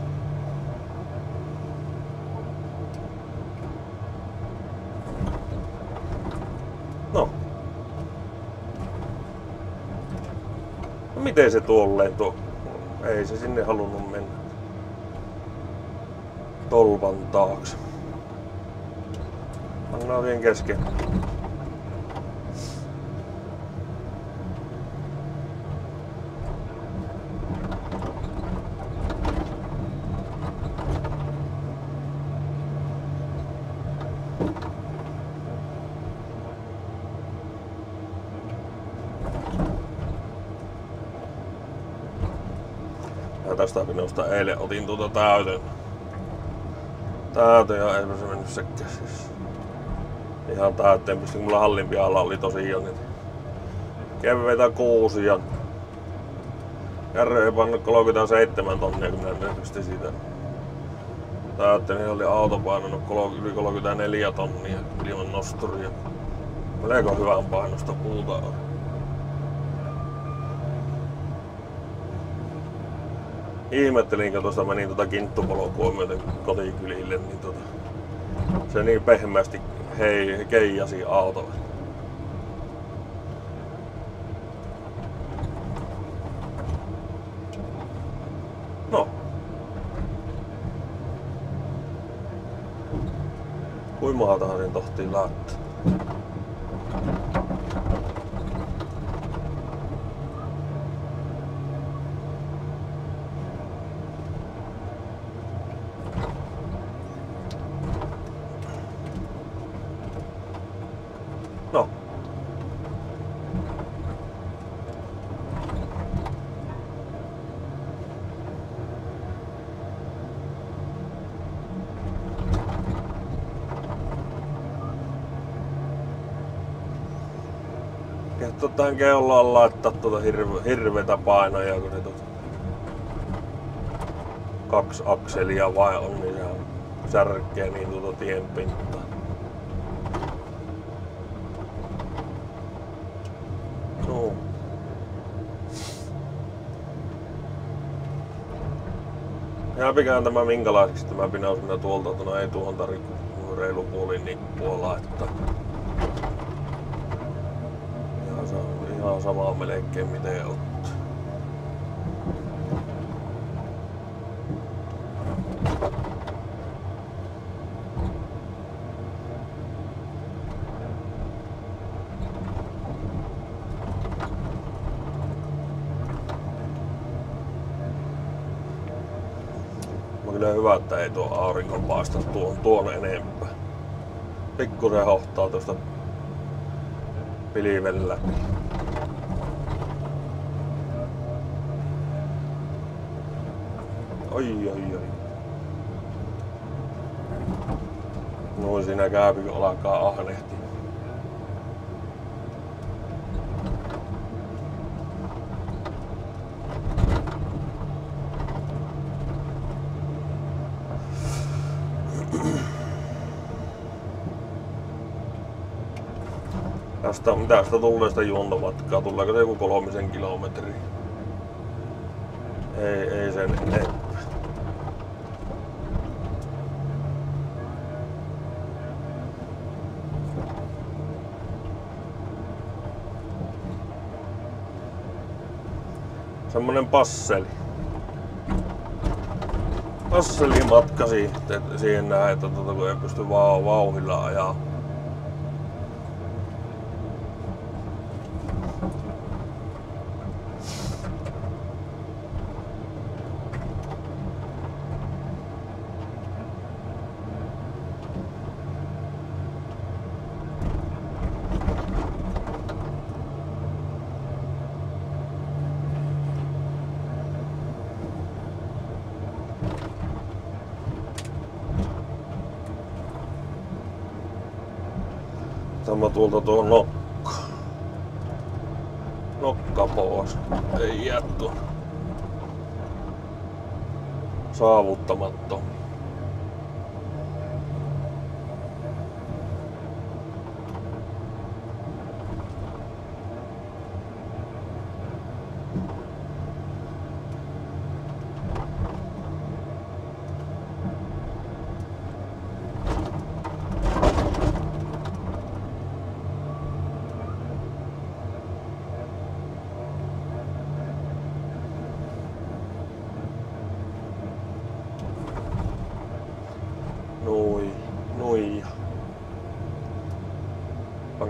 No. Miten se tuolleen tuo? Ei se sinne halunnut mennä. Tolpan taakse. Pannaan siihen kesken. Ja tästä minusta eilen otin tuota täytön ja eipä se mennyt sekään siis. Ihan täyteen pystyn, mulla hallin pihalla oli tosiaan niitä keveitä kuusia. Kärry ei pannut 37 tonnia, kun minä pistin siitä täyteen, niin oli auto painanut yli 34 tonnia ilman nosturia. Melko hyvän painosta puuta on. Ihmettelin, kun tuosta menin kinttupolkua myöten kotikylille, niin se niin pehmeästi keijasi auto. No. Kuinka mahatahan sen tohtiin laittaa? No. Ja tähän keulaan laittaa hirvetä painoja, kun se 2 akselia vai on, niin se särkee niin tien pintaa. No. Jääpikään tämä minkälaiseksi tämä pinaus minä tuolta, no ei tuohon tarvitse reilu puoli nippua laittaa. Ihan sama melkein miten ottaa. On kyllä hyvä, että ei tuo aurinko paista tuon enempää. Pikkusen hohtaa tuosta pilvellä. Oi. Noin siinä käypi, kun alkaa ahnehti. Mitä sitä tulee sitä juontomatkaa? Tuleeko se joku 3 kilometriä? Ei sen enempää. Semmonen passelimatka siihen näin, että kun ei pysty vauhdilla ajaa. Tämä tuolta tuo nokka pois. Ei jää saavuttamattomiin.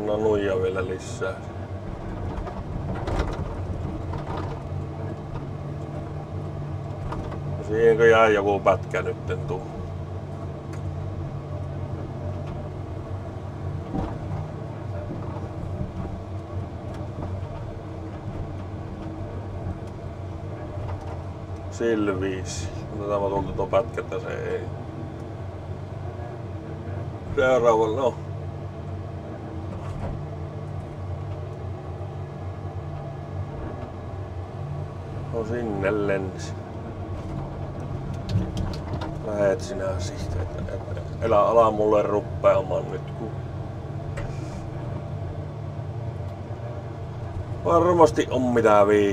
pannaan nuija vielä lisää. Siihenkö jää joku pätkä nytten tuu? Selviisi. Otetaan vaan tuolta tuo pätkä, että se ei. Seuraavalla no. No sinne lensi. Lähet sinä siitä, elä ala mulle ruppeamaan nyt kun. Varmasti on mitä vii.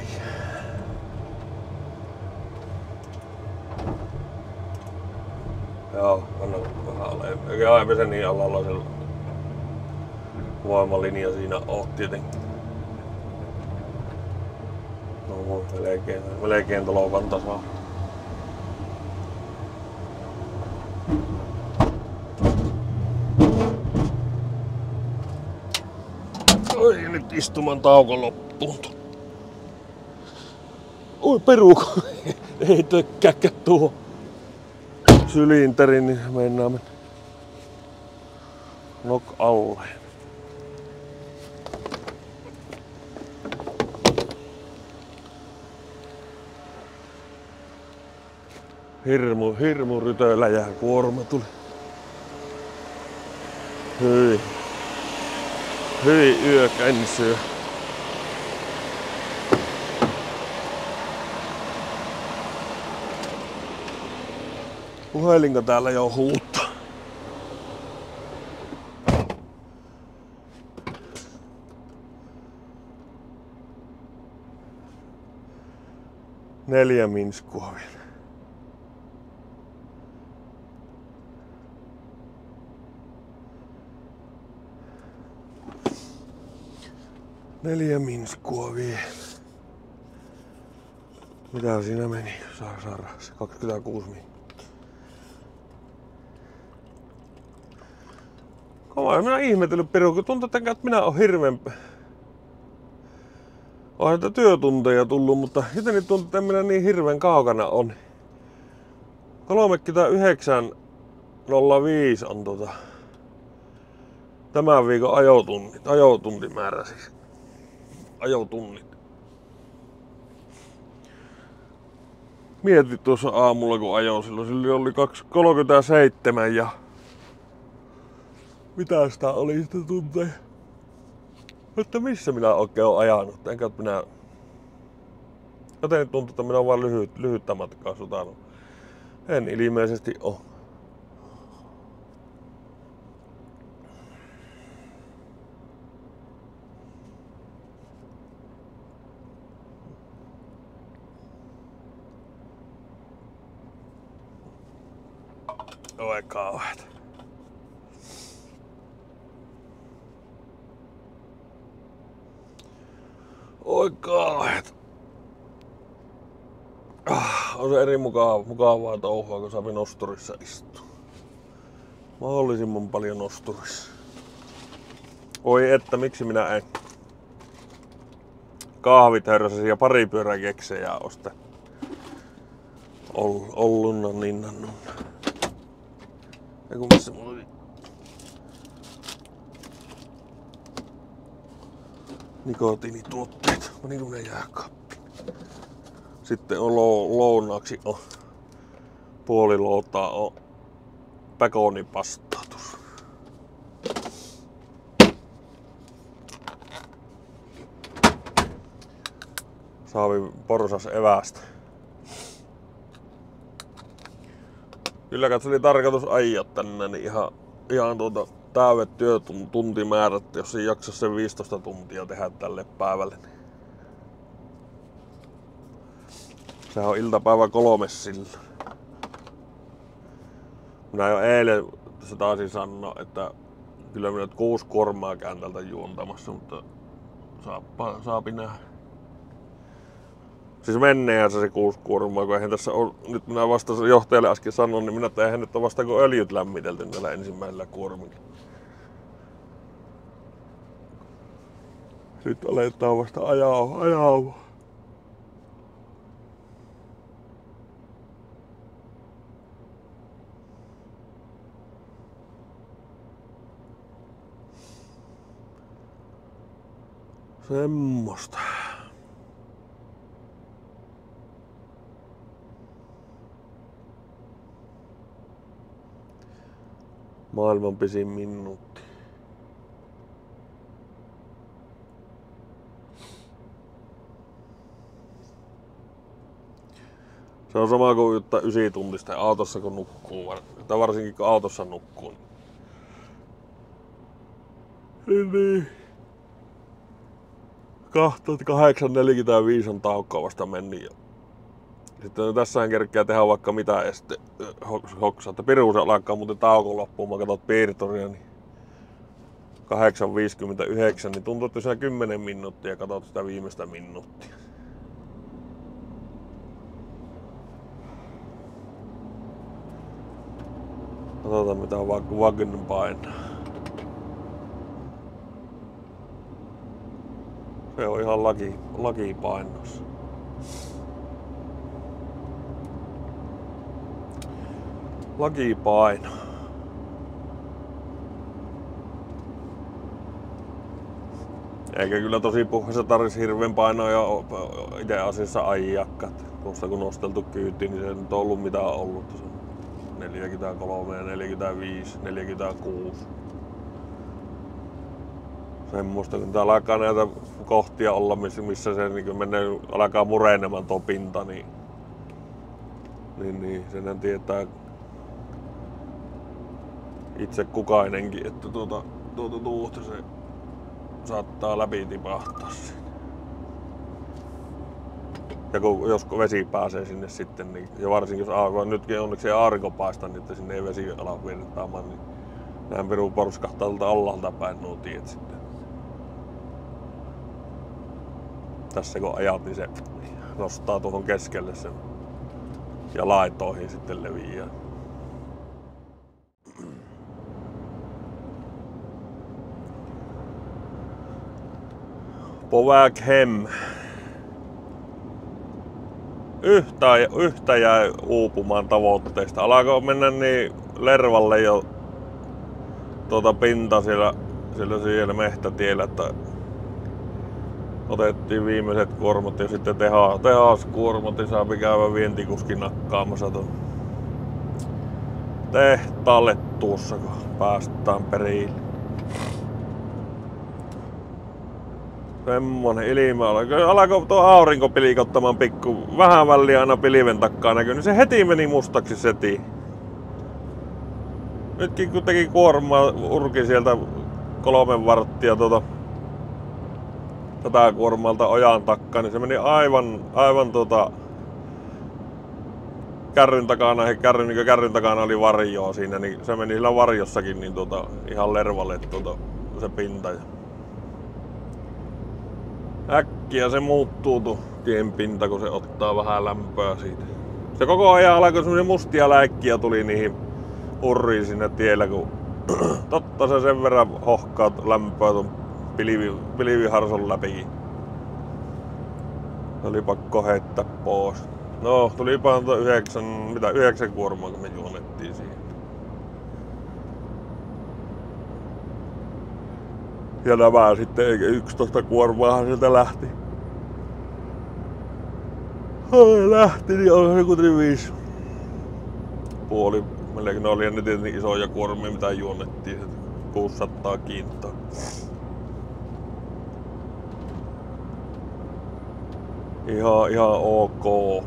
Joo, anna vähän alle. Eikä aivan se niin alalla se voimalinja siinä oo tietenkin. No melkein tolovan tasaa. Oi nyt istuman tauko loppuun. Oi peruko, ei tökkääkään tuo sylinterin, niin mennään knock alle. Hirmu rytöillä ja kuorma tuli. Hyi yökänsyä. Puhelinko täällä jo huuttaa? Neljä minskua vielä. Neljä minskua vielä. Mitä siinä meni? Saada 26 min. Kova, minä ihmetellyt peru, kun tuntuu, että minä olen hirveän. Onhan näitä työtunteja tullut, mutta jotenkin tuntuu, että minä niin hirveän kaukana on. 39.05 on tämän viikon ajotuntimäärä siis. Ajotunnit. Mietin tuossa aamulla kun ajoin silloin oli 2.37 ja mitä sitä oli sitä tunteja? Mutta missä minä oikein olen ajanut? Enkä minä. Joten tuntuu, että minä olen vain lyhyttä matkaa sutanut. En ilmeisesti ole. Oi kauheet. Oi kauheet. On se eri mukavaa touhua, kun saa nosturissa istua. Mahdollisimman paljon nosturissa. Oi että, miksi minä en. Kahvit hörsäsi ja pari pyöräkeksejä osta. Ollunna ninna nunna. Eiku missä mulla oli? Nikotiinituotteet. Niin kuin ne jääkaappi. Sitten on lounaaksi on puoli lootaa on pekonipastaatus. Saavi porsas evästä. Kyllä katso oli tarkoitus ajaa tänne, niin ihan täydet työtuntimäärät, jos ei jaksa sen 15 tuntia tehdä tälle päivälle. Sehän on iltapäivä 3 sillä. Minä jo eilen tässä taisin sanoa, että kyllä minä nyt 6 kuormaa käyn tältä juontamassa, mutta saapi nähdä. Siis menneehän se 6 kuormaa, kun eihän tässä ole, nyt minä vasta johtajalle äsken sanoin, niin minä eihän nyt ole vasta kun öljyt lämmitelty näillä ensimmäisellä kuormilla. Nyt aletaan vasta ajaa. Semmosta. Maailman pisin minuutti. Se on sama kuin juttaa 9 tuntista autossa kun nukkuu, tai varsinkin kun autossa nukkuu. Niin. 8:45 on taukkoa vasta mennyt. Sitten tässähän kerkeää tehdä vaikka mitä ja sitten hoksaa, että piruus alkaa muuten tauko loppuun. Mä katsot piirturia, niin 8:59, niin tuntuu, että siinä 10 minuuttia ja katsot sitä viimeistä minuuttia. Katsotaan mitä Wagner painaa. Se on ihan lakipainossa. Lakipaino. Eikä kyllä tosi puhassa tarvitsisi hirveän painoa ja itse asiassa ajiakka. Tuosta kun nosteltu kyyti, niin se nyt on ollut mitä on ollut. 43 ja 45, 46. Semmoista, kun täällä alkaa näitä kohtia olla, missä se niin menee, alkaa murenemaan tuo pinta, niin senhän tietää itse kukainenkin, että tuosta se saattaa läpi tipahtaa siinä. Ja jos vesi pääsee sinne sitten, niin, ja varsinkin jos nytkin onneksi aurinko paistaa, niin että sinne ei vesi ala virtaamaan, niin näin peruu porskahtaa tältä alhaalta päin nuo tiet sitten. Tässä kun ajat, niin se nostaa tuohon keskelle sen ja laitoihin sitten leviää. Povaghem. Yhtä jäi uupumaan tavoitteista. Alkoi mennä niin lervalle jo pinta siellä mehtätiellä, että otettiin viimeiset kuormat ja sitten tehaskuormat ja saapi käydä vientikuski nakkaamassa tuon tehtaalle tuossa, kun päästään perille. Semmonen ilme alkoi tuo aurinko pilikottamaan vähän väliä aina pilven takkaa näkyy, niin se heti meni mustaksi seti. Nytkin kun teki kuormaa urki sieltä 3 varttia tätä kuormalta ojan takkaan, niin se meni aivan kärryn takana, kärryn takana oli varjoa siinä, niin se meni sillä varjossakin niin ihan lervalle se pinta. Äkkiä se muuttuu tuo tien pinta, kun se ottaa vähän lämpöä siitä. Se koko ajan alkoi semmosia mustia läikkiä tuli niihin urriin sinne tiellä, kun totta se sen verran hohkaa lämpöä ton pilviharson läpi. Oli pakko heittää pois. No, tulipahan 9 kuormaa, kun me juonettiin siihen. Ja nämä sitten 11 kuormaahan sieltä lähti. Niin on se kuitenkin 5. Puoli. Melkein ne oli ne tietenkin isoja kuormia, mitä juonnettiin. 600 kiintoa. Ihan ok.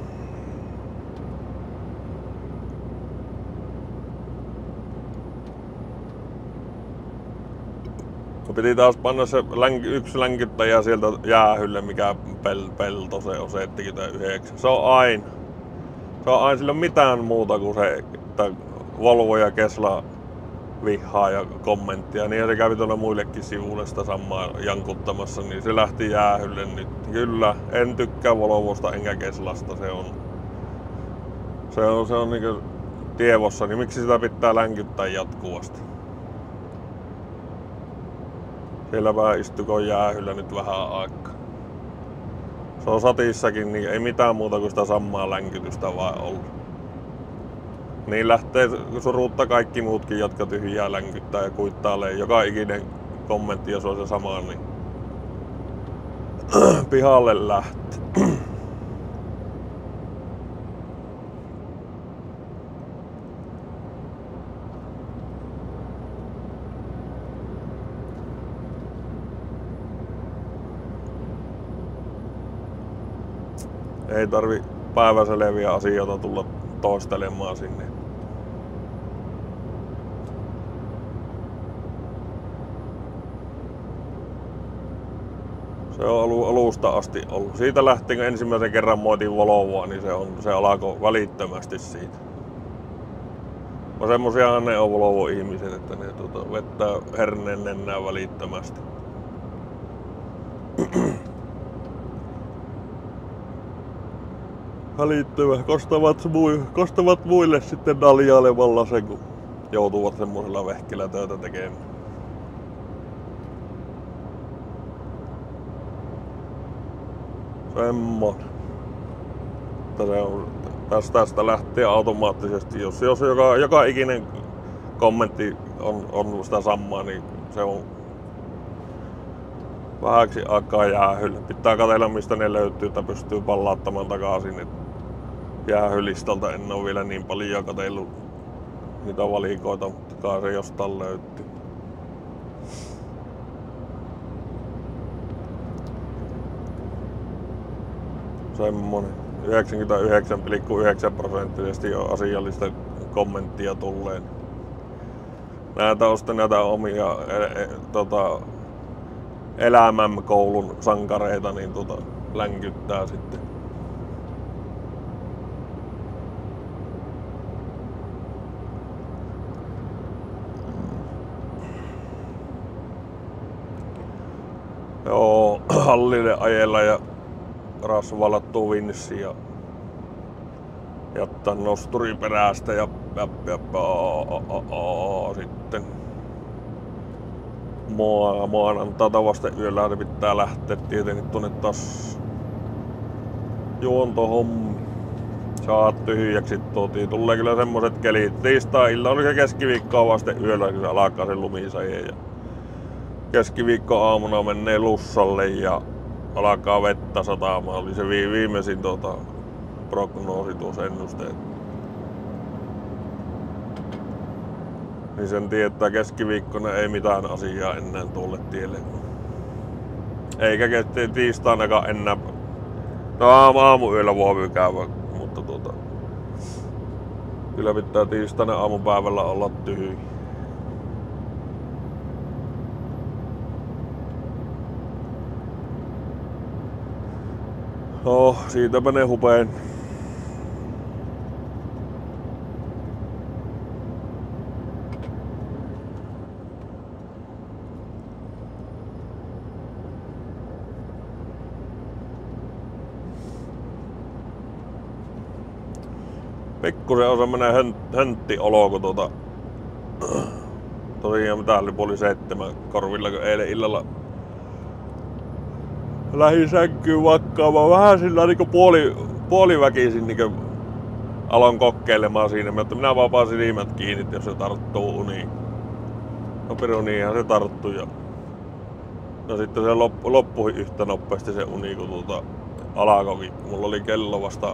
Piti taas panna se yksi länkyttäjä sieltä jäähylle, mikä pelto se on 79. Se on aina sillä mitään muuta kuin se, että Volvo ja Kesla vihaa ja kommenttia. Niin se kävi tuolla muillekin sivuille sitä samaa jankuttamassa, niin se lähti jäähylle nyt. Kyllä, en tykkää Volvosta enkä Keslasta, se on niinku tievossa, niin miksi sitä pitää länkyttää jatkuvasti? Siellä vähän istukoon jäähyllä nyt vähän aikaa. Se on satissakin, niin ei mitään muuta kuin sitä samaa länkytystä vaan ollut. Niin lähtee surutta kaikki muutkin, jotka tyhjää länkyttää ja kuittailee. Joka ikinen kommentti, jos on se sama, niin pihalle lähtee. Ei tarvi päiväselviä asioita tulla toistelemaan sinne. Se on ollut alusta asti ollut. Siitä lähtien, kun ensimmäisen kerran moitin Volvoa, niin se alkoi välittömästi siitä. No semmoisiahan ne on Volvo-ihmiset, että ne vettää herneen nennään välittömästi. Välittömästi kostavat muille sitten naljailemalla sen, kun joutuvat semmosella vehkellä töitä tekemään. Semmoinen. Tästä lähtee automaattisesti, jos joka ikinen kommentti on sitä samaa, niin se on vähäksi aikaa jäähyllä. Pitää katsella, mistä ne löytyy, että pystyy pallauttamaan takaisin. Jäähylistalta en ole vielä niin paljon katsellut niitä valikoita, mutta kai se jostain löytyy. Semmonen 99,9% jo asiallista kommenttia tulleen. Näitä on sitten näitä omia elämänkoulun sankareita, niin länkyttää sitten. Joo, hallille ajella ja rasvalattuu vinssi ja jättää nosturi perästä ja sitten maanantaita vasten yöllä pitää lähteä tietenkin tuonne taas juontohommi. Saat tyhjäksi tulee kyllä semmoset kelit. Tiistai-illa oli se keskiviikkoa vasten yöllä, kun se alkaa se lumisaje. Ja keskiviikko-aamuna menee lussalle ja alkaa vettä satamaan. Oli se viimeisin prognoosi tuossa ennusteet. Niin sen tietää keskiviikkona ei mitään asiaa enää tuolle tielle. Eikä tiistainakaan enää. No aamuyöllä voi käydä, mutta kyllä pitää tiistaina aamupäivällä olla tyhjä. No, siitä menee hupeen. Pikkusen on semmonen hönttiolo, kun tosiaan mitä oli 6:30 korvilla, kun eilen illalla lähdin sänkyyn vakkaamaan vähän sillä niinku puoliväkisin niinku aloin kokeilemaan siinä, mutta minä vapaan silmät kiinni, jos se tarttuu uniin. No piru niinhän se tarttui ja sitten se loppui yhtä nopeasti se uni, kun alakokin. Mulla oli kello vasta.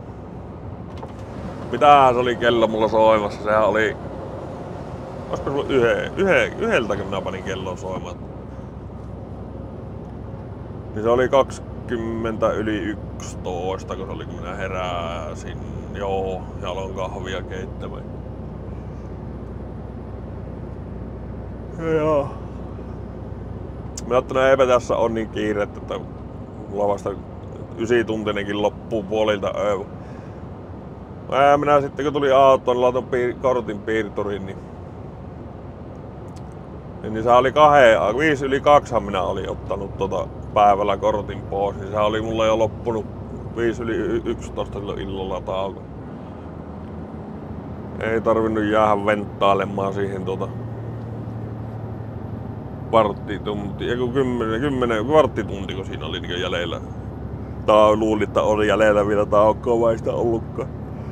Mitähän se oli kello mulla soimassa? Sehän oli. Olisiko se ollut yhdeltäkin minä panin kellon soimaan. Niin se oli 11:20, kun se oli, kun minä heräsin. Joo, ja aloin kahvia keittämään. Joo. Mä ajattelin, että eipä tässä on niin kiirettä, että mulla vasta 9-tuntinenkin loppuu puolilta öö. Minä sitten kun tuli autoon, laitoin kortin piirturiin, niin se oli 5:05 minä olin ottanut päivällä kortin pois, niin se oli mulla jo loppunut 5:11 silloin illalla tauko. Ei tarvinnut jäädä venttailemaan siihen varttitunti, joku 10 varttituntiko siinä oli niin jäljellä. Tää luulin, että oli jäljellä vielä taukoa, vai sitä ollutkaan.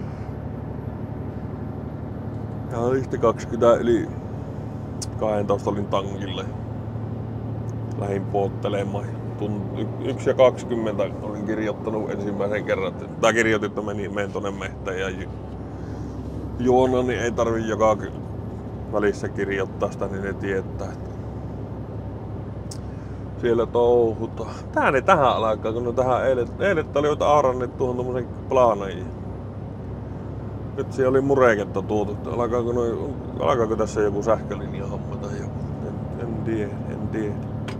Ja oli sitten 20 yli 12 olin tankille. Lähin puottelemaan. 1:20 olin kirjoittanut ensimmäisen kerran. Tai kirjoitin, että menen tonne mehtään ja juona, niin ei tarvi joka välissä kirjoittaa sitä, niin ne tietää, että siellä touhutaan. Tää ei tähän alkaa, kun ne tähän eilet oli joita aarannit tuohon tommosen plaanajiin. Nyt siellä oli mureketta tuotu. Alkaako tässä joku sähkölinja homma tai joku? En tiedä.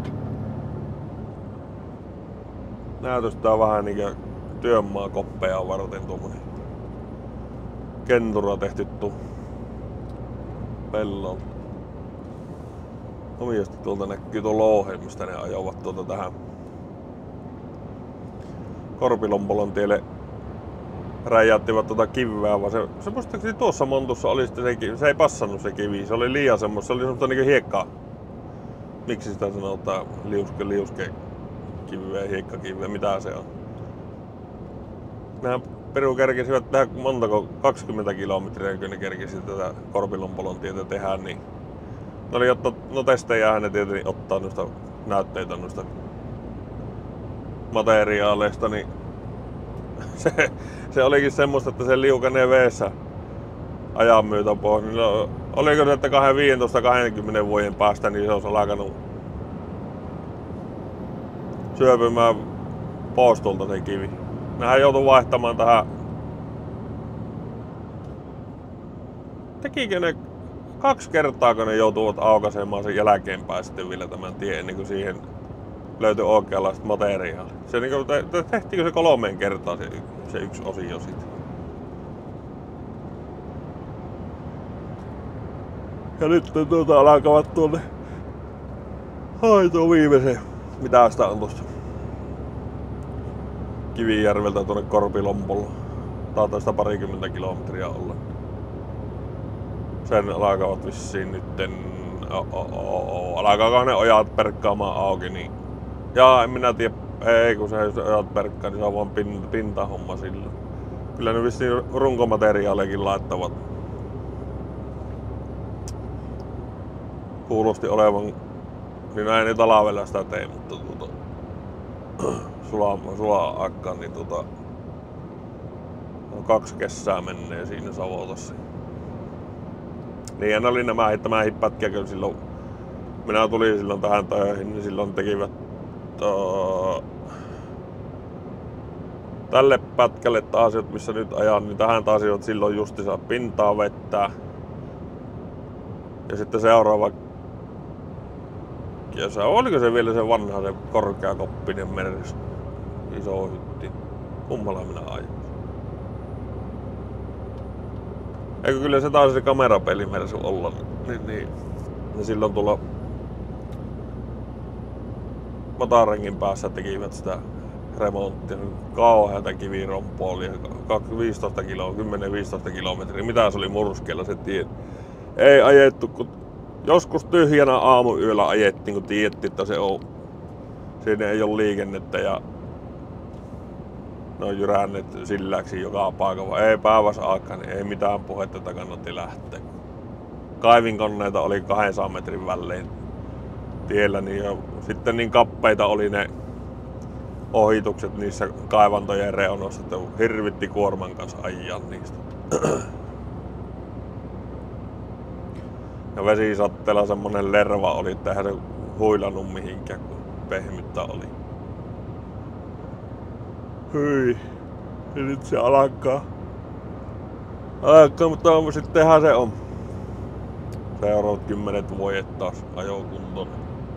Näytöstää vähän niinkö työmaakoppeja varten tuommoinen kentura tehty pellolta. Omiosti tuolta näkyy tuo louhe, mistä ne ajoivat tuolta tähän Korpilompolon tielle. Räjäyttivät kiveä, vaan se muistaakseni tuossa montussa oli sitten se ei passannut se kivi. Se oli liian semmoista, se oli semmoista niinku hiekkaa. Miksi sitä sanotaan? Liuske kiveä, hiekkakiveä, mitä se on? Nehän peru kerkesivät tehdä montako 20 kilometriä, kun ne kerkesivät tätä Korpilompolon tietä tehdä, niin ne oli testejä ne tietenkin ottaa noista näytteitä noista materiaaleista, niin se olikin semmoista, että se liukanee veessä ajan myötä pois. Niin oliko se, että 15-20 vuoden päästä niin se olisi alkanut syöpymään pois tuolta se kivi. Nehän joutui vaihtamaan tähän. Tekikö ne 2 kertaa, kun ne joutuvat aukaisemaan sen jälkeenpäin sitten vielä tämän tien, ennen kuin siihen löytyi oikeanlaista materiaalia. Se niinku, tehtiinkö se 3 kertaa se yksi osio sitten? Ja nyt alkavat tuonne haitoon viimeiseen. Mitä sitä on tuossa Kivijärveltä tuonne Korpilompolle. Taitaa sitä 20 kilometriä olla. Sen alkavat vissiin nytten. Alkaakaan ne ojat perkkaamaan auki, niin. Ja en minä tiedä, ei kun se ojat perkkaa, niin se on vaan pintahomma sillä. Kyllä ne vissiin runkomateriaalejakin laittavat. Kuulosti olevan, niin näin ei talvella sitä tee, mutta sulaa aikaan, niin 2 kesää menee siinä Savotassa. Niin ja ne oli nämä pätkiä, kun silloin minä tulin silloin tähän töihin, niin silloin tekivät tälle pätkälle taas, missä nyt ajan, niin tähän taas silloin justiinsa pintaa vettää. Ja sitten seuraava kesä, oliko se vielä se vanha, se korkeakoppinen Mersu, iso hytti. Kummalla minä ajan? Eikö kyllä se taisi se kamerapelimersu olla, niin silloin tuolla Matarengin päässä tekivät sitä remonttia. Kauheata kivirompoa oli 10-15 kilometriä. Mitä se oli murskella se tie? Ei ajettu, kun joskus tyhjänä aamuyöllä ajettiin, kun tiedettiin, että se on. Siinä ei ole liikennettä ja ne on jyränneet silläksi joka paikalla. Ei päivässä aikaan, niin ei mitään puhetta, että kannatti lähteä. Kaivinkoneita oli 200 metrin välein tiellä, niin ja sitten niin kappeita oli ne ohitukset niissä kaivantojen reunoissa, että hirvitti kuorman kanssa ajaa niistä. Ja vesisatteella semmonen lerva oli, että eihän se huilannut mihinkään, kun pehmyttä oli. Hyi, ja nyt se alkaa, mutta sittenhän se on. Seuraavat 10 vuodet taas ajokuntoon.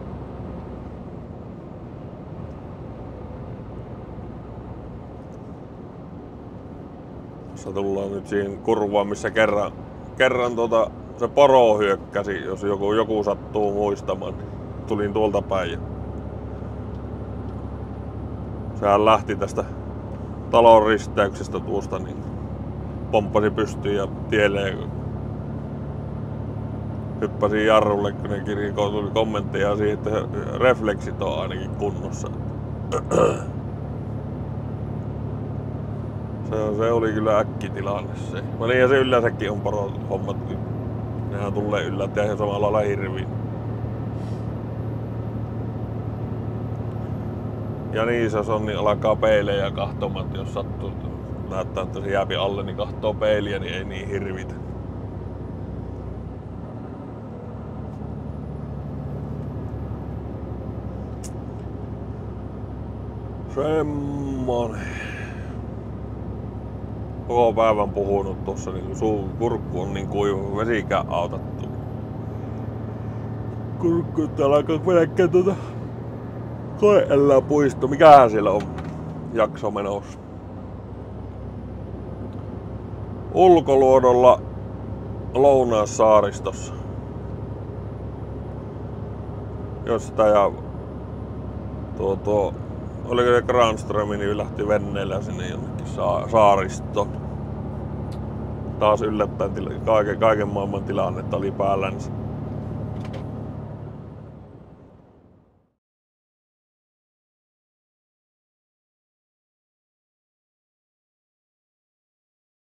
Tässä tullaan nyt siihen kurvaan, missä kerran se poro hyökkäsi, jos joku sattuu muistamaan. Tulin tuolta päin. Sehän lähti tästä talon risteyksestä tuosta, niin pomppasi pystyyn ja tielle hyppäsin jarrulle, kun ne tuli kommentteja siihen, että refleksit on ainakin kunnossa. Se oli kyllä äkkitilanne se. No niin, ja se yleensäkin on hommat. Nehän tulee yllättäen ja samalla lailla hirviin. Ja niin se on, niin alkaa peilejä kahtomaan, että jos sattuu, näyttää, että se jääpi alle, niin kahtoo peiliä, niin ei niin hirvitä. Semmonen. Koko päivän puhunut tossa, niin kurkku on niin kuiva, vesikään autattu. Kurkku täällä alkaa melkein koe-elää puisto. Mikähän siellä on jakso menossa? Ulkoluodolla Lounais-saaristossa. Josta ja oliko se Granströmi, niin lähti venneellä sinne jonnekin saaristoon. Taas yllättäen kaiken maailman tilannetta oli päällänsä.